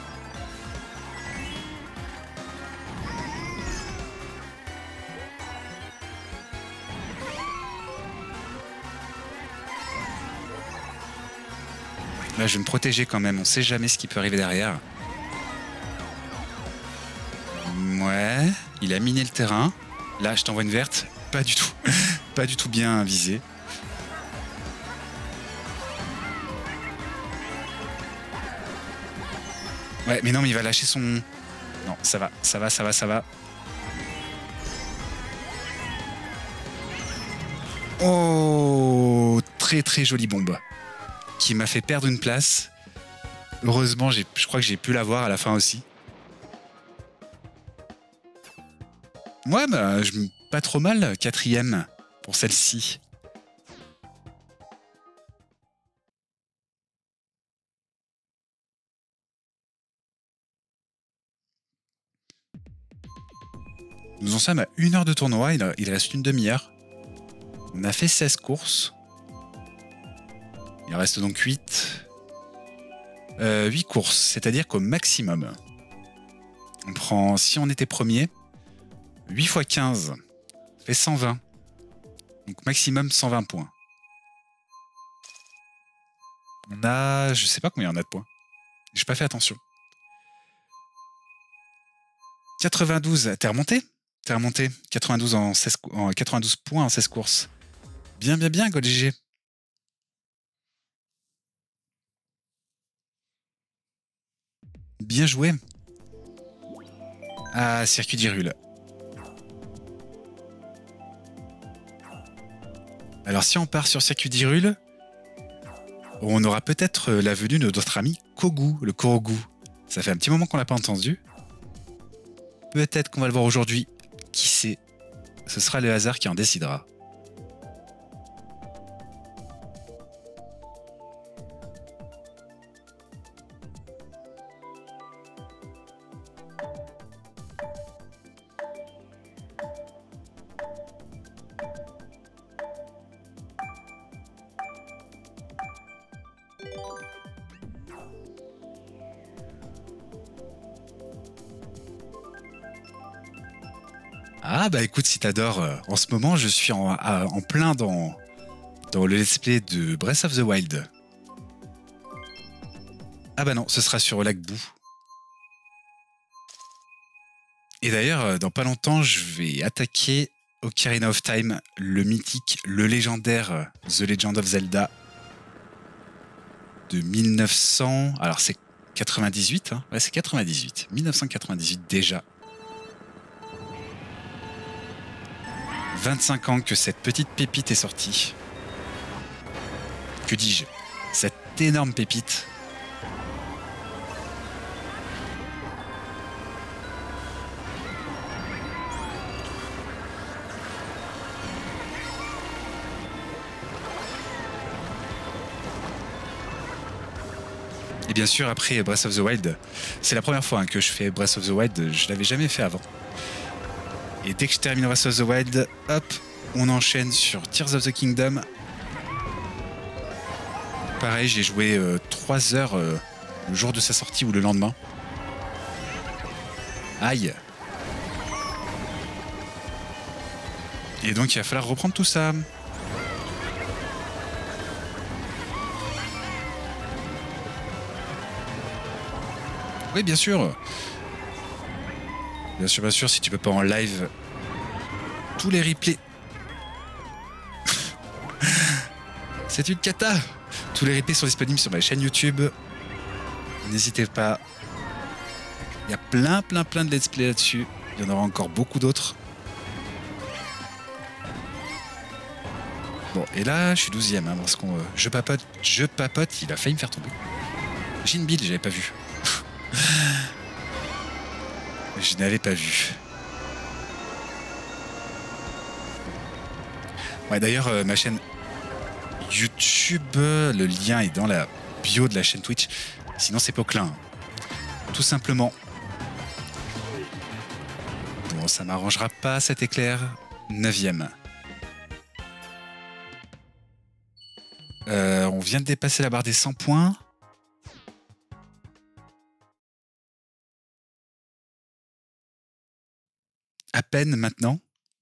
Là, je vais me protéger quand même, on sait jamais ce qui peut arriver derrière. Ouais, il a miné le terrain. Là, je t'envoie une verte. Pas du tout. Pas du tout bien visé. Ouais, mais non, mais il va lâcher son... Non, ça va, ça va, ça va, ça va. Oh, très très jolie bombe qui m'a fait perdre une place. Heureusement, je crois que j'ai pu l'avoir à la fin aussi. Ouais, bah, je, pas trop mal, quatrième pour celle-ci. Nous en sommes à une heure de tournoi, il, il reste une demi-heure. On a fait seize courses. Il en reste donc huit. Euh, huit courses, c'est-à-dire qu'au maximum, on prend, si on était premier, huit fois quinze, ça fait cent vingt. Donc maximum cent vingt points. On a, je sais pas combien on a de points. J'ai pas fait attention. quatre-vingt-douze, t'es remonté? T'es remonté. quatre-vingt-douze, en seize, en quatre-vingt-douze points en seize courses. Bien, bien, bien, GoldGG. Bien joué. Ah, circuit d'Hyrule. Alors si on part sur circuit d'Hyrule, on aura peut-être la venue de notre ami Kogu, le Korogu. Ça fait un petit moment qu'on l'a pas entendu. Peut-être qu'on va le voir aujourd'hui. Qui sait? Ce sera le hasard qui en décidera. Ah bah écoute, si t'adores, euh, en ce moment je suis en, à, en plein dans, dans le let's play de Breath of the Wild. Ah bah non, ce sera sur Lac Boo. Et d'ailleurs, dans pas longtemps, je vais attaquer Ocarina of Time, le mythique, le légendaire The Legend of Zelda de mille neuf cents... Alors c'est quatre-vingt-dix-huit, hein, ouais c'est quatre-vingt-dix-huit, mille neuf cent quatre-vingt-dix-huit déjà. vingt-cinq ans que cette petite pépite est sortie. Que dis-je? Cette énorme pépite. Et bien sûr, après Breath of the Wild, c'est la première fois hein, que je fais Breath of the Wild, je l'avais jamais fait avant. Et dès que je termine Breath of the Wild, hop, on enchaîne sur Tears of the Kingdom. Pareil, j'ai joué euh, trois heures euh, le jour de sa sortie ou le lendemain. Aïe. Et donc il va falloir reprendre tout ça. Oui, bien sûr. Bien sûr, bien sûr, si tu peux pas en live, tous les replays. C'est une cata. Tous les replays sont disponibles sur ma chaîne YouTube. N'hésitez pas. Il y a plein, plein, plein de let's play là-dessus. Il y en aura encore beaucoup d'autres. Bon, et là, je suis douzième, hein, parce qu'on, euh, je papote, je papote, il a failli me faire tomber. J'ai une build, j'avais pas vu. Je n'avais pas vu. Ouais, d'ailleurs, euh, ma chaîne YouTube, euh, le lien est dans la bio de la chaîne Twitch. Sinon, c'est Poquelin. Tout simplement. Bon, ça m'arrangera pas cet éclair. Neuvième. Euh, on vient de dépasser la barre des cent points. À peine maintenant.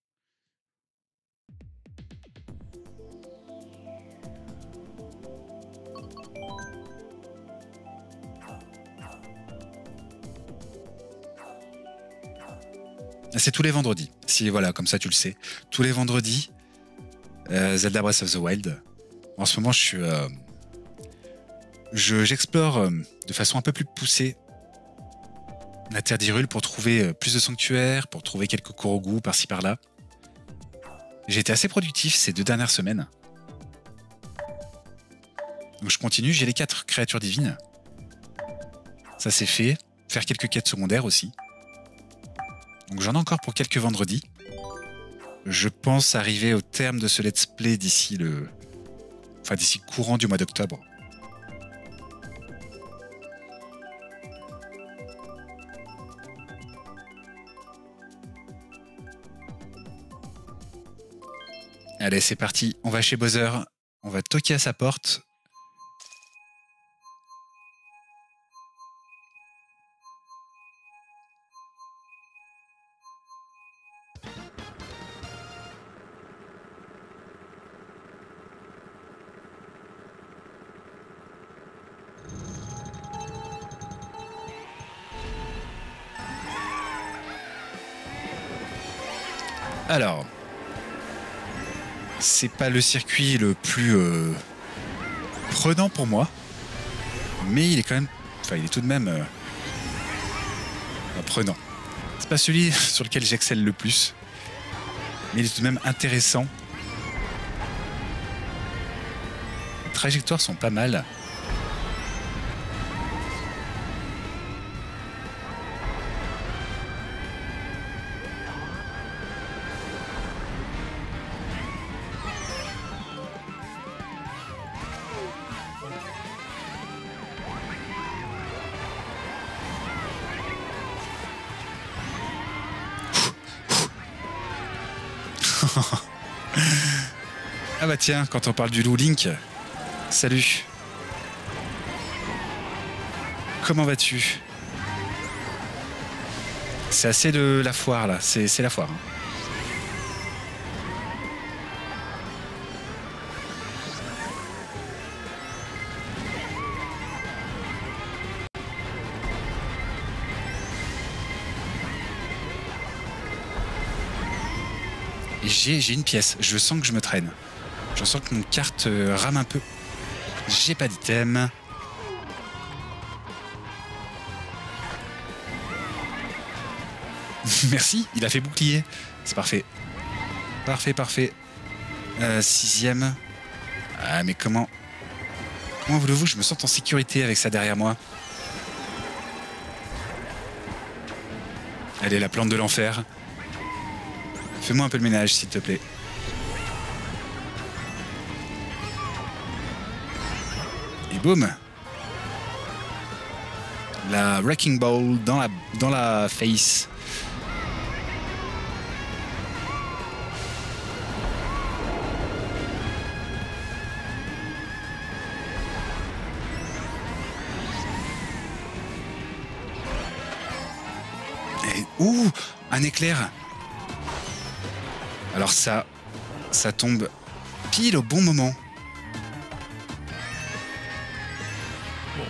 C'est tous les vendredis. Si voilà, comme ça tu le sais. Tous les vendredis, euh, Zelda Breath of the Wild. En ce moment, je suis, euh, je, j'explore euh, de façon un peu plus poussée la terre d'Hyrule pour trouver plus de sanctuaires, pour trouver quelques Korogu par-ci par-là. J'ai été assez productif ces deux dernières semaines. Donc je continue, j'ai les quatre créatures divines. Ça c'est fait. Faire quelques quêtes secondaires aussi. Donc j'en ai encore pour quelques vendredis. Je pense arriver au terme de ce let's play d'ici le... Enfin d'ici le courant du mois d'octobre. Allez, c'est parti. On va chez Bowser. On va toquer à sa porte. Alors, c'est pas le circuit le plus euh, prenant pour moi, mais il est quand même, enfin, il est tout de même euh, prenant. C'est pas celui sur lequel j'excelle le plus, mais il est tout de même intéressant. Les trajectoires sont pas mal. Ah bah tiens, quand on parle du loup Link, salut. Comment vas-tu? C'est assez de la foire là, c'est la foire. Hein. J'ai une pièce, je sens que je me traîne. Je sens que mon carte rame un peu. J'ai pas d'item. Merci, il a fait bouclier. C'est parfait. Parfait, parfait. Euh, sixième. Ah, mais comment... Comment voulez-vous que je me sente en sécurité avec ça derrière moi? Allez, la plante de l'enfer. Fais-moi un peu le ménage, s'il te plaît. Et boum! La Wrecking Ball dans la, dans la face. Et, ouh! Un éclair! Alors ça, ça tombe pile au bon moment. Bon.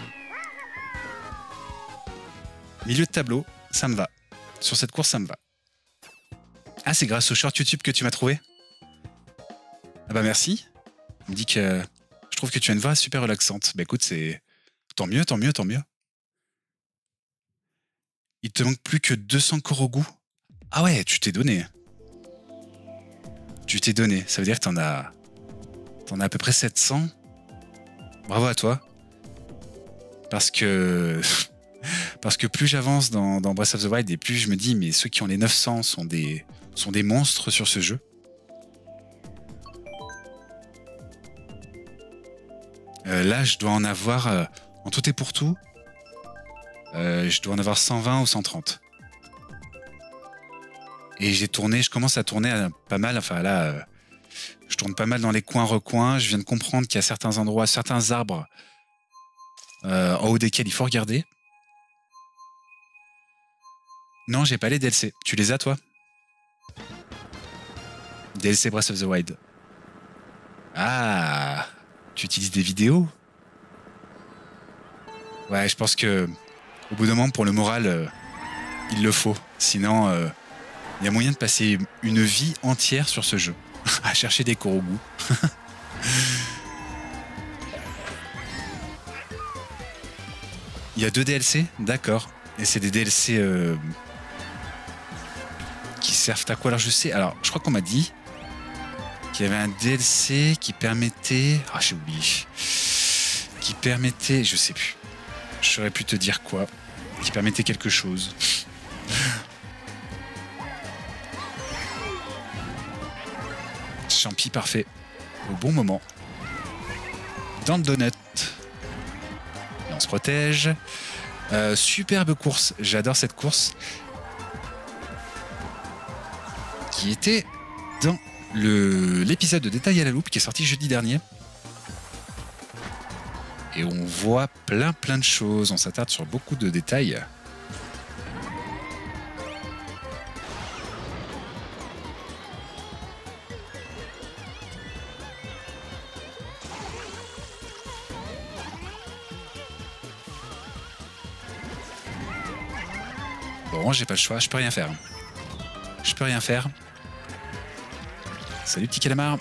Milieu de tableau, ça me va. Sur cette course, ça me va. Ah, c'est grâce au short YouTube que tu m'as trouvé? Ah bah merci. Il me dit que je trouve que tu as une voix super relaxante. Bah écoute, c'est... Tant mieux, tant mieux, tant mieux. Il te manque plus que deux cents Korogu. Ah ouais, tu t'es donné. Tu t'es donné, ça veut dire que t'en as... T'en as à peu près sept cents. Bravo à toi. Parce que... Parce que plus j'avance dans, dans Breath of the Wild et plus je me dis, mais ceux qui ont les neuf cents sont des, sont des monstres sur ce jeu. Euh, là, je dois en avoir, euh, en tout et pour tout, euh, je dois en avoir cent vingt ou cent trente. Et j'ai tourné, je commence à tourner à pas mal, enfin là, euh, je tourne pas mal dans les coins-recoins. Je viens de comprendre qu'il y a certains endroits, certains arbres euh, en haut desquels il faut regarder. Non, j'ai pas les D L C. Tu les as, toi? D L C Breath of the Wild. Ah, tu utilises des vidéos? Ouais, je pense que au bout d'un moment, pour le moral, euh, il le faut. Sinon, il euh, y a moyen de passer une vie entière sur ce jeu, à chercher des Korogu. Il y a deux D L C? D'accord. Et c'est des D L C euh, qui servent à quoi? Alors je sais, alors je crois qu'on m'a dit qu'il y avait un D L C qui permettait... Ah, j'ai oublié. Qui permettait... Je sais plus. Je saurais plus te dire quoi. Qui permettait quelque chose. Champi parfait. Au bon moment. Dans le donut. Et on se protège. Euh, superbe course. J'adore cette course. Qui était dans l'épisode de Détail à la loupe qui est sorti jeudi dernier. Et on voit plein plein de choses. On s'attarde sur beaucoup de détails. Bon, j'ai pas le choix, je peux rien faire. Je peux rien faire. Salut petit calamar.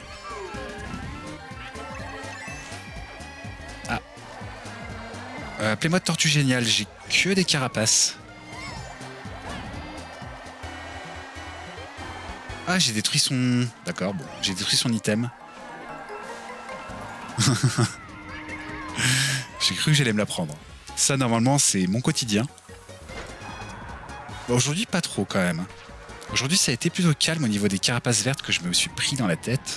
Ah. Euh, Appelez-moi Tortue Géniale, j'ai que des carapaces. Ah, j'ai détruit son... D'accord, bon, j'ai détruit son item. J'ai cru que j'allais me la prendre. Ça, normalement, c'est mon quotidien. Bon, aujourd'hui, pas trop quand même. Aujourd'hui, ça a été plutôt calme au niveau des carapaces vertes que je me suis pris dans la tête.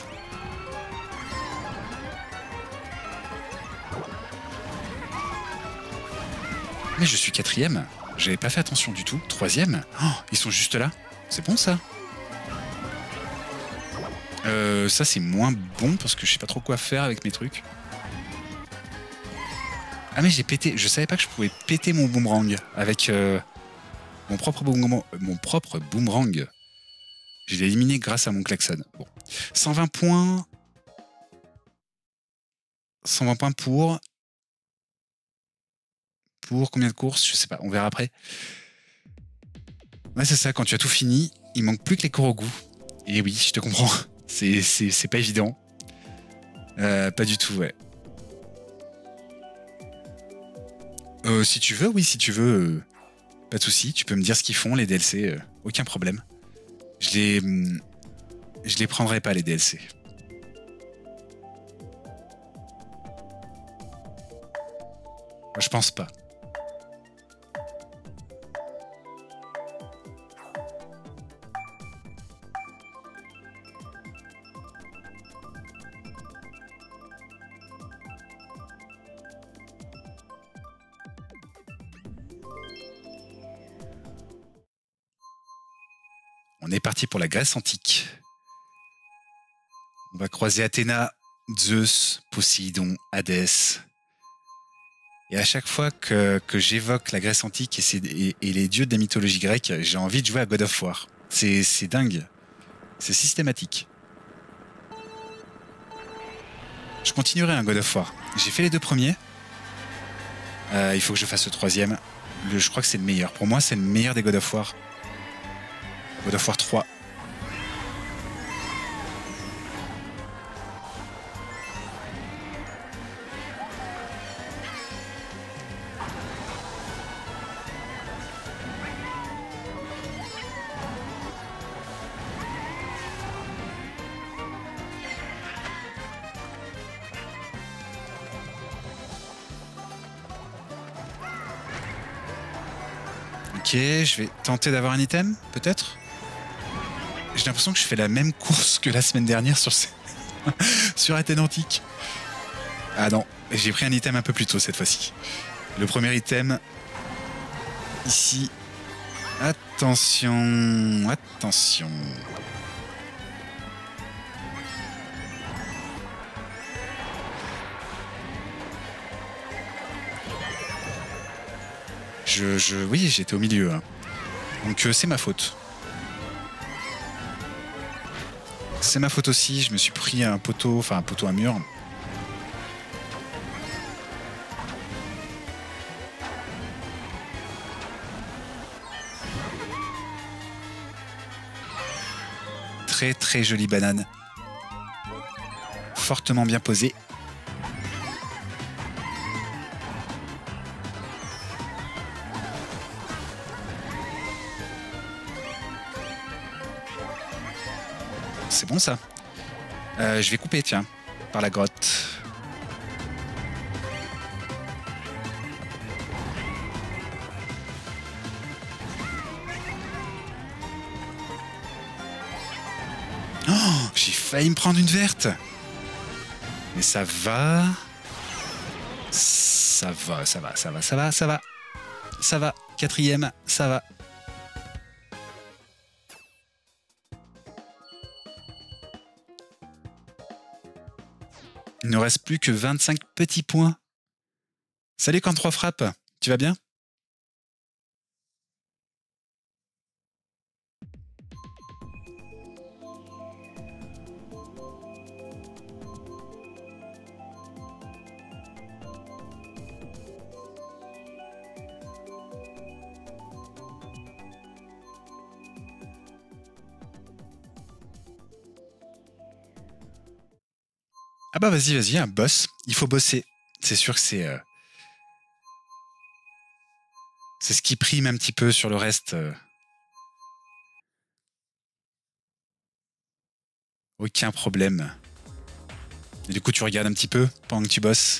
Mais je suis quatrième. J'avais pas fait attention du tout. Troisième. Oh, ils sont juste là. C'est bon ça. Euh, ça c'est moins bon parce que je sais pas trop quoi faire avec mes trucs. Ah mais j'ai pété. Je savais pas que je pouvais péter mon boomerang avec... Euh... Mon propre boomerang, mon propre boomerang. Je l'ai éliminé grâce à mon klaxon. Bon. cent vingt points. cent vingt points pour... Pour combien de courses? Je sais pas, on verra après. Ouais, c'est ça, quand tu as tout fini, il manque plus que les Korogu. Et oui, je te comprends. C'est pas évident. Euh, pas du tout, ouais. Euh, si tu veux, oui, si tu veux... Euh... Pas de souci, tu peux me dire ce qu'ils font, les D L C, euh, aucun problème. Je les... Je les prendrai pas, les D L C. Moi, je pense pas. On est parti pour la Grèce antique. On va croiser Athéna, Zeus, Poséidon, Hadès. Et à chaque fois que, que j'évoque la Grèce antique et, ses, et, et les dieux de la mythologie grecque, j'ai envie de jouer à God of War. C'est dingue. C'est systématique. Je continuerai un God of War. J'ai fait les deux premiers. Euh, il faut que je fasse le troisième. Le, je crois que c'est le meilleur. Pour moi, c'est le meilleur des God of War. God of War trois. Ok, je vais tenter d'avoir un item, peut-être. J'ai l'impression que je fais la même course que la semaine dernière sur, sur Athènes antique. Ah non, j'ai pris un item un peu plus tôt cette fois-ci. Le premier item, ici. Attention, attention. Je, je, oui, j'étais au milieu. Hein. Donc euh, c'est ma faute. C'est ma faute aussi, je me suis pris un poteau, enfin un poteau, un mur. Très très jolie banane. Fortement bien posée. c'est bon ça. Euh, je vais couper, tiens, par la grotte. Oh, j'ai failli me prendre une verte. Mais ça va. Ça va, ça va, ça va, ça va, ça va. Ça va. Quatrième, ça va. Il ne reste plus que vingt-cinq petits points. Salut quand trois frappes, tu vas bien? Ah bah vas-y, vas-y, un boss. Il faut bosser. C'est sûr que c'est... Euh... C'est ce qui prime un petit peu sur le reste. Euh... Aucun problème. Et du coup, tu regardes un petit peu pendant que tu bosses.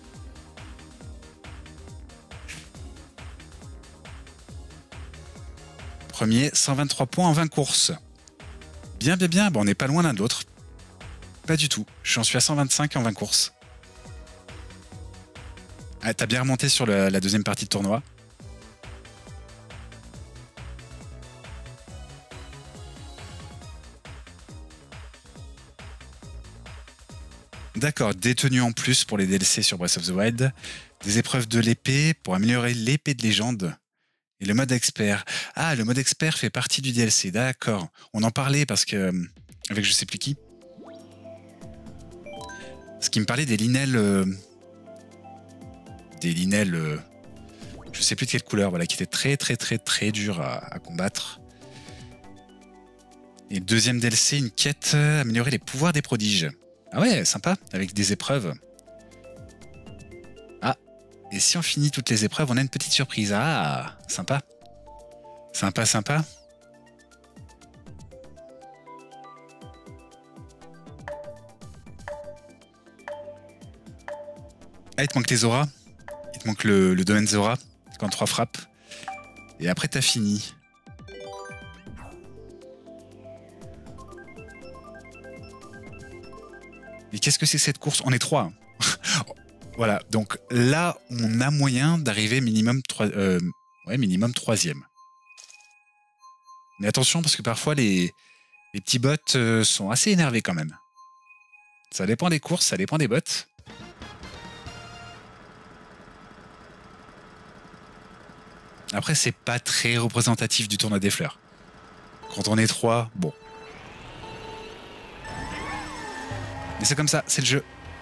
Premier, cent vingt-trois points en vingt courses. Bien, bien, bien. Bon, on n'est pas loin l'un de l'autre. Pas du tout. J'en suis à cent vingt-cinq en vingt courses. Ah, t'as bien remonté sur le, la deuxième partie de tournoi. D'accord, des tenues en plus pour les D L C sur Breath of the Wild, des épreuves de l'épée pour améliorer l'épée de légende et le mode expert. Ah, le mode expert fait partie du D L C, d'accord. On en parlait parce que, avec je sais plus qui, ce qui me parlait des linelles, euh, des linelles, euh, je sais plus de quelle couleur, voilà, qui étaient très très très très dures à, à combattre. Et le deuxième D L C, une quête, euh, améliorer les pouvoirs des prodiges. Ah ouais, sympa, avec des épreuves. Ah, et si on finit toutes les épreuves, on a une petite surprise. Ah, sympa. Sympa, sympa. Ah, il te manque les auras. Il te manque le, le domaine Zora, quand trois frappes. Et après, t'as fini. Mais qu'est-ce que c'est cette course? On est trois. Hein. Voilà, donc là, on a moyen d'arriver minimum, trois, euh, ouais, minimum troisième. Mais attention, parce que parfois, les, les petits bots euh, sont assez énervés quand même. Ça dépend des courses, ça dépend des bots. Après, c'est pas très représentatif du tournoi des fleurs. Quand on est trois, bon. Mais c'est comme ça, c'est le jeu.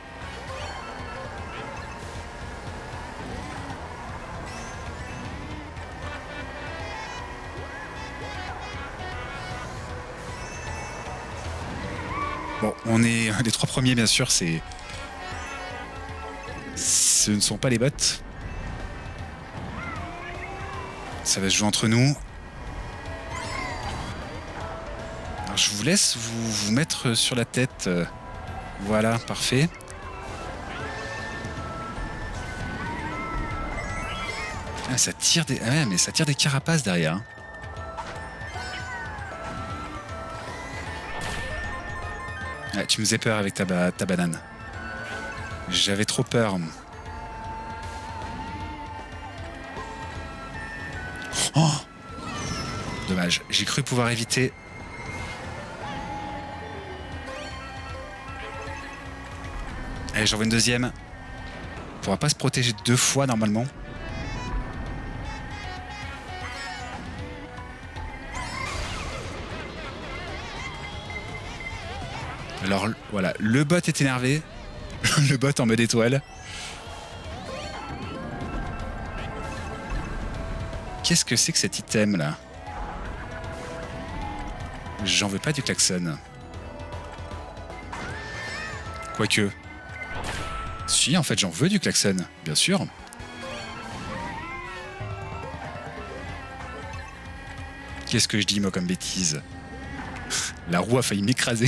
Bon, on est les trois premiers, bien sûr, c'est... Ce ne sont pas les bots. Ça va se jouer entre nous. Alors, je vous laisse vous, vous mettre sur la tête. Voilà, parfait. Ah, ça tire des... Ah ouais, mais ça tire des carapaces derrière. Ouais, tu me faisais peur avec ta, ba... ta banane. J'avais trop peur. Oh! Dommage, j'ai cru pouvoir éviter. Allez, j'en veux une deuxième. On pourra pas se protéger deux fois normalement. Alors voilà, le bot est énervé. Le bot en mode étoile. Qu'est-ce que c'est que cet item là? J'en veux pas du klaxon. Quoique. Si, en fait, j'en veux du klaxon, bien sûr. Qu'est-ce que je dis, moi, comme bêtise? La roue a failli m'écraser.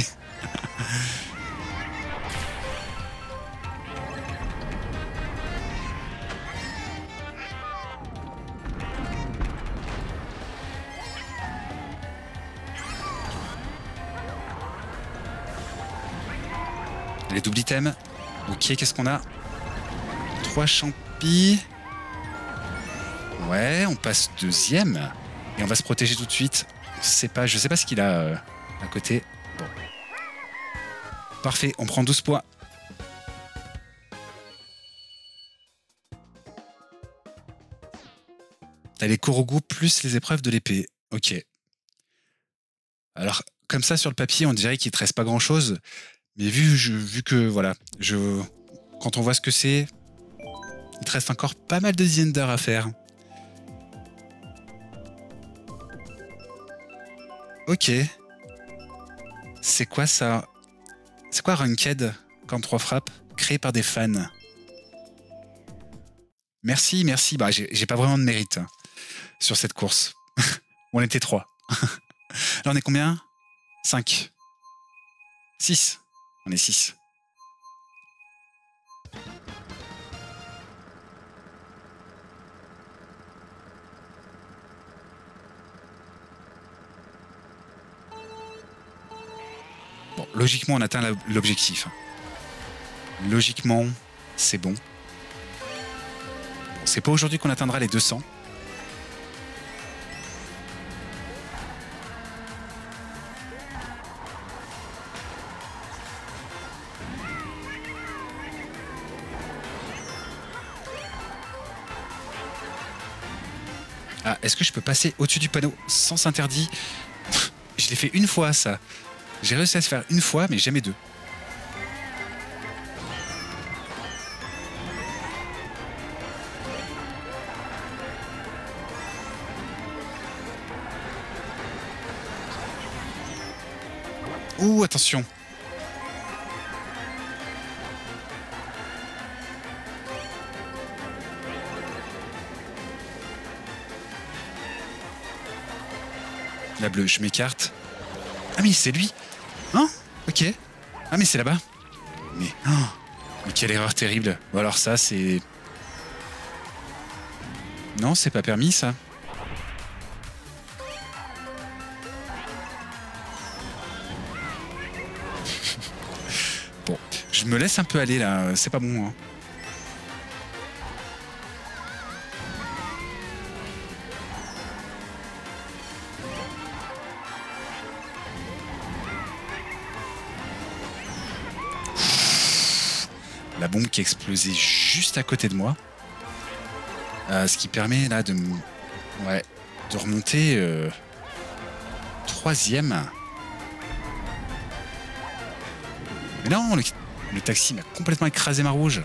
Les double items. Ok, qu'est-ce qu'on a? Trois champis. Ouais, on passe deuxième. Et on va se protéger tout de suite. Je sais pas, je sais pas ce qu'il a euh, à côté. Bon. Parfait, on prend douze points. T'as les Korogu plus les épreuves de l'épée. Ok. Alors, comme ça, sur le papier, on dirait qu'il te reste pas grand-chose. Mais vu, je, vu que, voilà, je, quand on voit ce que c'est, il te reste encore pas mal de dizaines d'heures à faire. Ok. C'est quoi ça? C'est quoi Ranked quand trois frappes créé par des fans? Merci, merci. Bah, j'ai pas vraiment de mérite hein, sur cette course. On était trois. Là, on est combien? cinq. six. On est six. Bon, logiquement, on atteint l'objectif. Logiquement, c'est bon. Bon, c'est pas aujourd'hui qu'on atteindra les deux cents. Ah, est-ce que je peux passer au-dessus du panneau sans interdit? Je l'ai fait une fois, ça. J'ai réussi à se faire une fois, mais jamais deux. Ouh, attention. La bleue, je m'écarte. Ah mais c'est lui. Hein? Ok. Ah mais c'est là-bas. Mais, oh, mais quelle erreur terrible. Bon alors ça c'est... Non, c'est pas permis ça. Bon, je me laisse un peu aller là, c'est pas bon. Hein. La bombe qui a explosé juste à côté de moi. Euh, ce qui permet là de, ouais, de remonter euh, troisième. Mais non, le, le taxi m'a complètement écrasé ma rouge.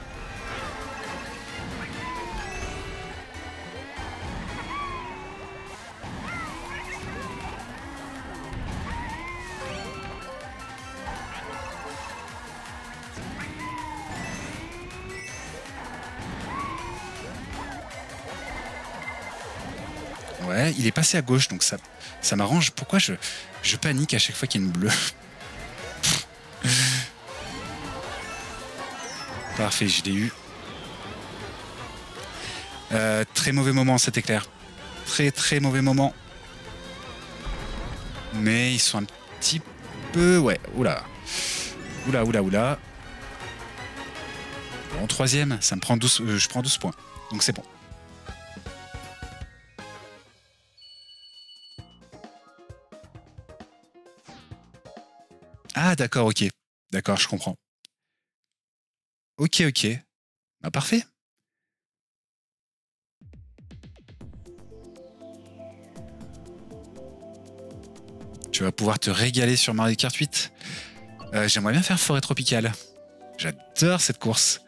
Ouais, il est passé à gauche, donc ça, ça m'arrange. Pourquoi je, je panique à chaque fois qu'il y a une bleue? Parfait, je l'ai eu. Euh, très mauvais moment, cet éclair. Très très mauvais moment. Mais ils sont un petit peu... Ouais, oula. Oula, oula, oula. Bon, troisième, ça me prend douze, euh, je prends douze points. Donc c'est bon. Ah d'accord, ok. D'accord, je comprends. Ok, ok. Bah parfait. Tu vas pouvoir te régaler sur Mario Kart huit. Euh, J'aimerais bien faire Forêt Tropicale. J'adore cette course.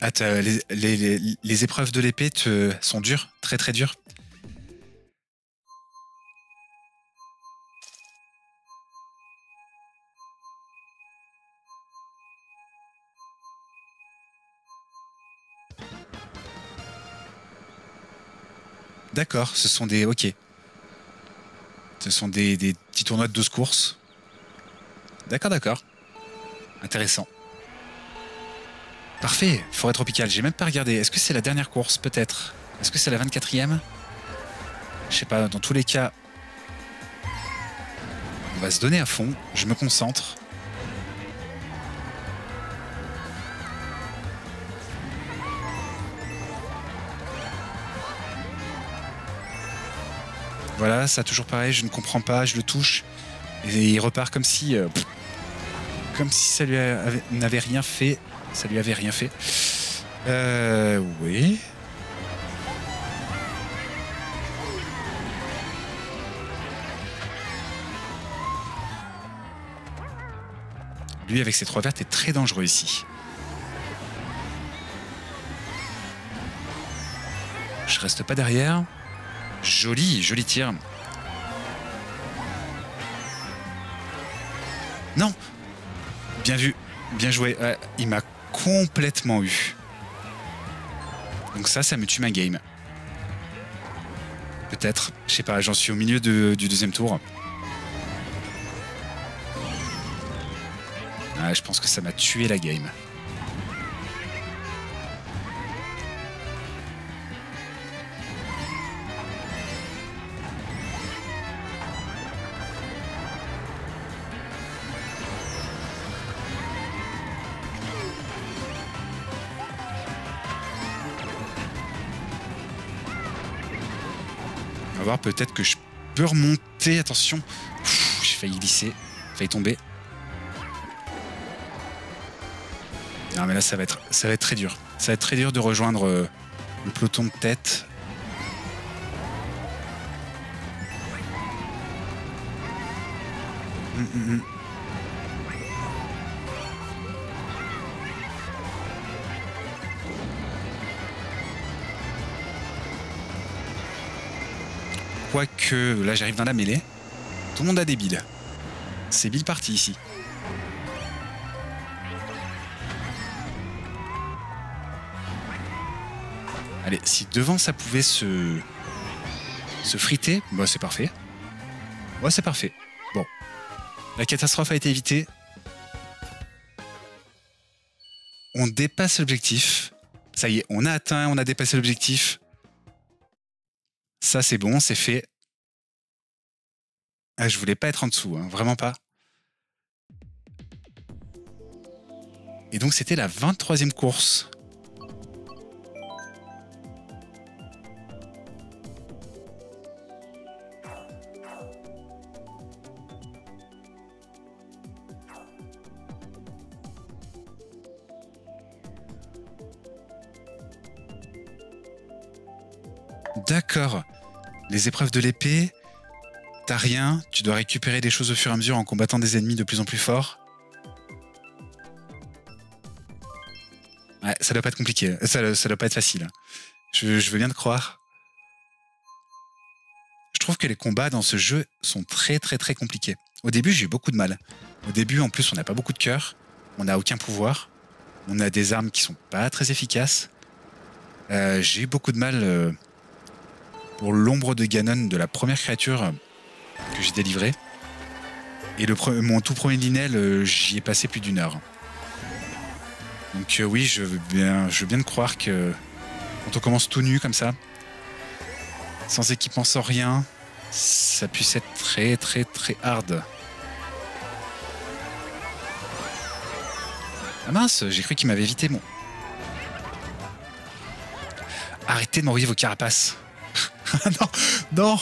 Ah, t'as- les, les, les, les épreuves de l'épée te sont dures, très très dures. D'accord, ce sont des... Ok. Ce sont des, des petits tournois de douze courses. D'accord, d'accord. Intéressant. Parfait, forêt tropicale. J'ai même pas regardé. Est-ce que c'est la dernière course, peut-être? Est-ce que c'est la vingt-quatrième? Je sais pas, dans tous les cas, on va se donner à fond. Je me concentre. Voilà, ça toujours pareil, je ne comprends pas, je le touche. Et il repart comme si... euh, pff, comme si ça lui avait- n'avait rien fait. Ça lui avait rien fait. Euh... Oui... Lui, avec ses trois vertes, est très dangereux ici. Je reste pas derrière. Joli, joli tir. Non. Bien vu, bien joué. Ouais, il m'a complètement eu. Donc ça, ça me tue ma game. Peut-être. Je sais pas, j'en suis au milieu de, du deuxième tour. Ah, je pense que ça m'a tué la game. On va voir, peut-être que je peux remonter. Attention. J'ai failli glisser. Failli tomber. Non, mais là, ça va être, ça va être très dur. Ça va être très dur de rejoindre euh, le peloton de tête. Hum, hum, hum. Quoique, là, j'arrive dans la mêlée. Tout le monde a des billes. C'est Bill parti ici. Allez, si devant ça pouvait se, se friter, bah c'est parfait. Ouais, c'est parfait. Bon. La catastrophe a été évitée. On dépasse l'objectif. Ça y est, on a atteint, on a dépassé l'objectif. Ça, c'est bon, c'est fait. Ah, je voulais pas être en dessous, hein, vraiment pas. Et donc, c'était la vingt-troisième course. D'accord. Les épreuves de l'épée, t'as rien, tu dois récupérer des choses au fur et à mesure en combattant des ennemis de plus en plus forts. Ouais, ça doit pas être compliqué, ça, ça doit pas être facile. Je, je veux bien te croire. Je trouve que les combats dans ce jeu sont très très très compliqués. Au début, j'ai eu beaucoup de mal. Au début, en plus, on n'a pas beaucoup de cœur, on n'a aucun pouvoir, on a des armes qui sont pas très efficaces. Euh, j'ai eu beaucoup de mal euh, pour l'ombre de Ganon de la première créature que j'ai délivrée. Et le pre- mon tout premier Linel, euh, j'y ai passé plus d'une heure. Donc euh, oui, je veux bien, je veux bien te croire que quand on commence tout nu comme ça, sans équipement, sans rien, ça puisse être très très très hard. Ah mince, j'ai cru qu'il m'avait évité mon... Arrêtez de m'envoyer vos carapaces. non, non.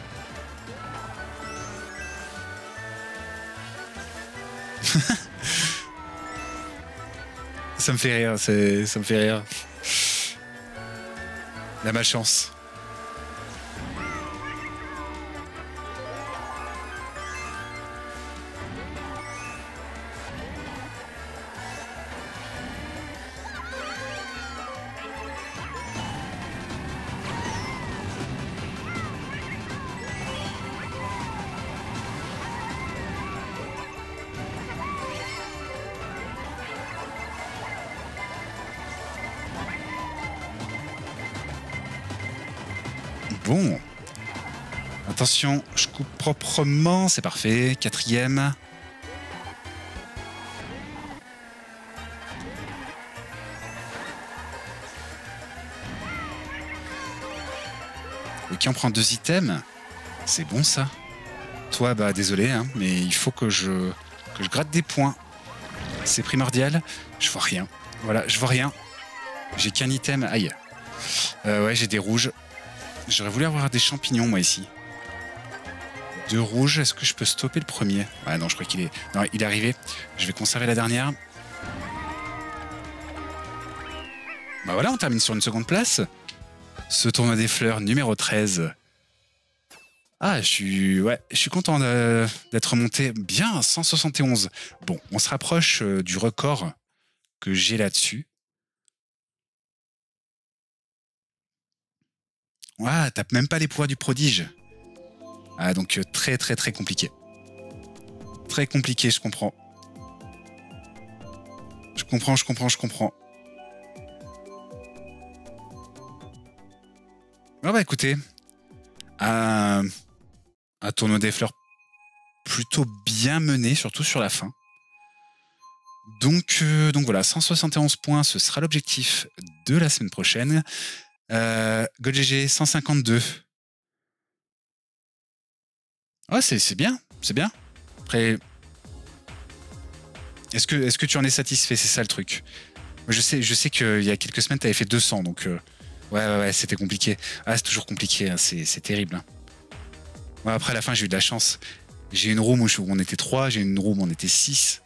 Ça me fait rire, c'est, ça me fait rire. La malchance. Bon. Attention, je coupe proprement, c'est parfait. Quatrième. Ok, on prend deux items. C'est bon ça. Toi, bah désolé, hein, mais il faut que je, que je gratte des points. C'est primordial. Je vois rien. Voilà, je vois rien. J'ai qu'un item. Aïe. Euh, ouais, j'ai des rouges. J'aurais voulu avoir des champignons, moi, ici. Deux rouges. Est-ce que je peux stopper le premier? Ah non, je crois qu'il est... Non, il est arrivé. Je vais conserver la dernière. Bah voilà, on termine sur une seconde place. Ce tournoi des fleurs numéro treize. Ah, je suis, ouais, je suis content d'être monté bien à cent soixante et onze. Bon, on se rapproche du record que j'ai là-dessus. Ah, t'as même pas les pouvoirs du prodige. Ah, donc très très très compliqué. Très compliqué, je comprends. Je comprends, je comprends, je comprends. Ah bah écoutez, un, un tournoi des fleurs plutôt bien mené, surtout sur la fin. Donc, euh, donc voilà, cent soixante et onze points, ce sera l'objectif de la semaine prochaine. Euh, GoGG cent cinquante-deux. Ouais, c'est bien, c'est bien. Après, est-ce que, est-ce que tu en es satisfait? C'est ça le truc. Je sais, je sais qu'il y a quelques semaines, tu avais fait deux cents, donc euh, ouais, ouais, ouais, c'était compliqué. Ah, c'est toujours compliqué, hein, c'est terrible. Hein. Ouais, après, à la fin, j'ai eu de la chance. J'ai une room où on était trois, j'ai une room où on était six.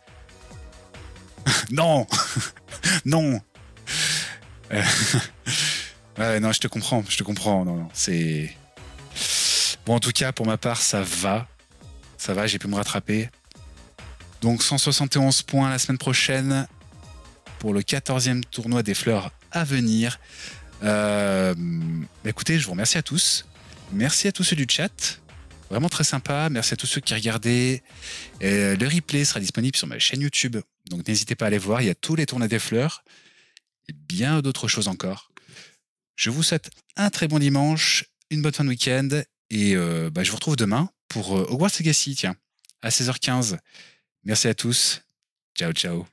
Non. Non. Euh... Ouais, non, je te comprends, je te comprends. Non, non, c'est... Bon, en tout cas, pour ma part, ça va. Ça va, j'ai pu me rattraper. Donc, cent soixante et onze points la semaine prochaine pour le quatorzième tournoi des fleurs à venir. Euh... Écoutez, je vous remercie à tous. Merci à tous ceux du chat. Vraiment très sympa. Merci à tous ceux qui regardaient. Et le replay sera disponible sur ma chaîne YouTube. Donc, n'hésitez pas à aller voir. Il y a tous les tournois des fleurs et bien d'autres choses encore. Je vous souhaite un très bon dimanche, une bonne fin de week-end, et euh, bah, je vous retrouve demain pour euh, Hogwarts Legacy, tiens, à seize heures quinze. Merci à tous. Ciao, ciao.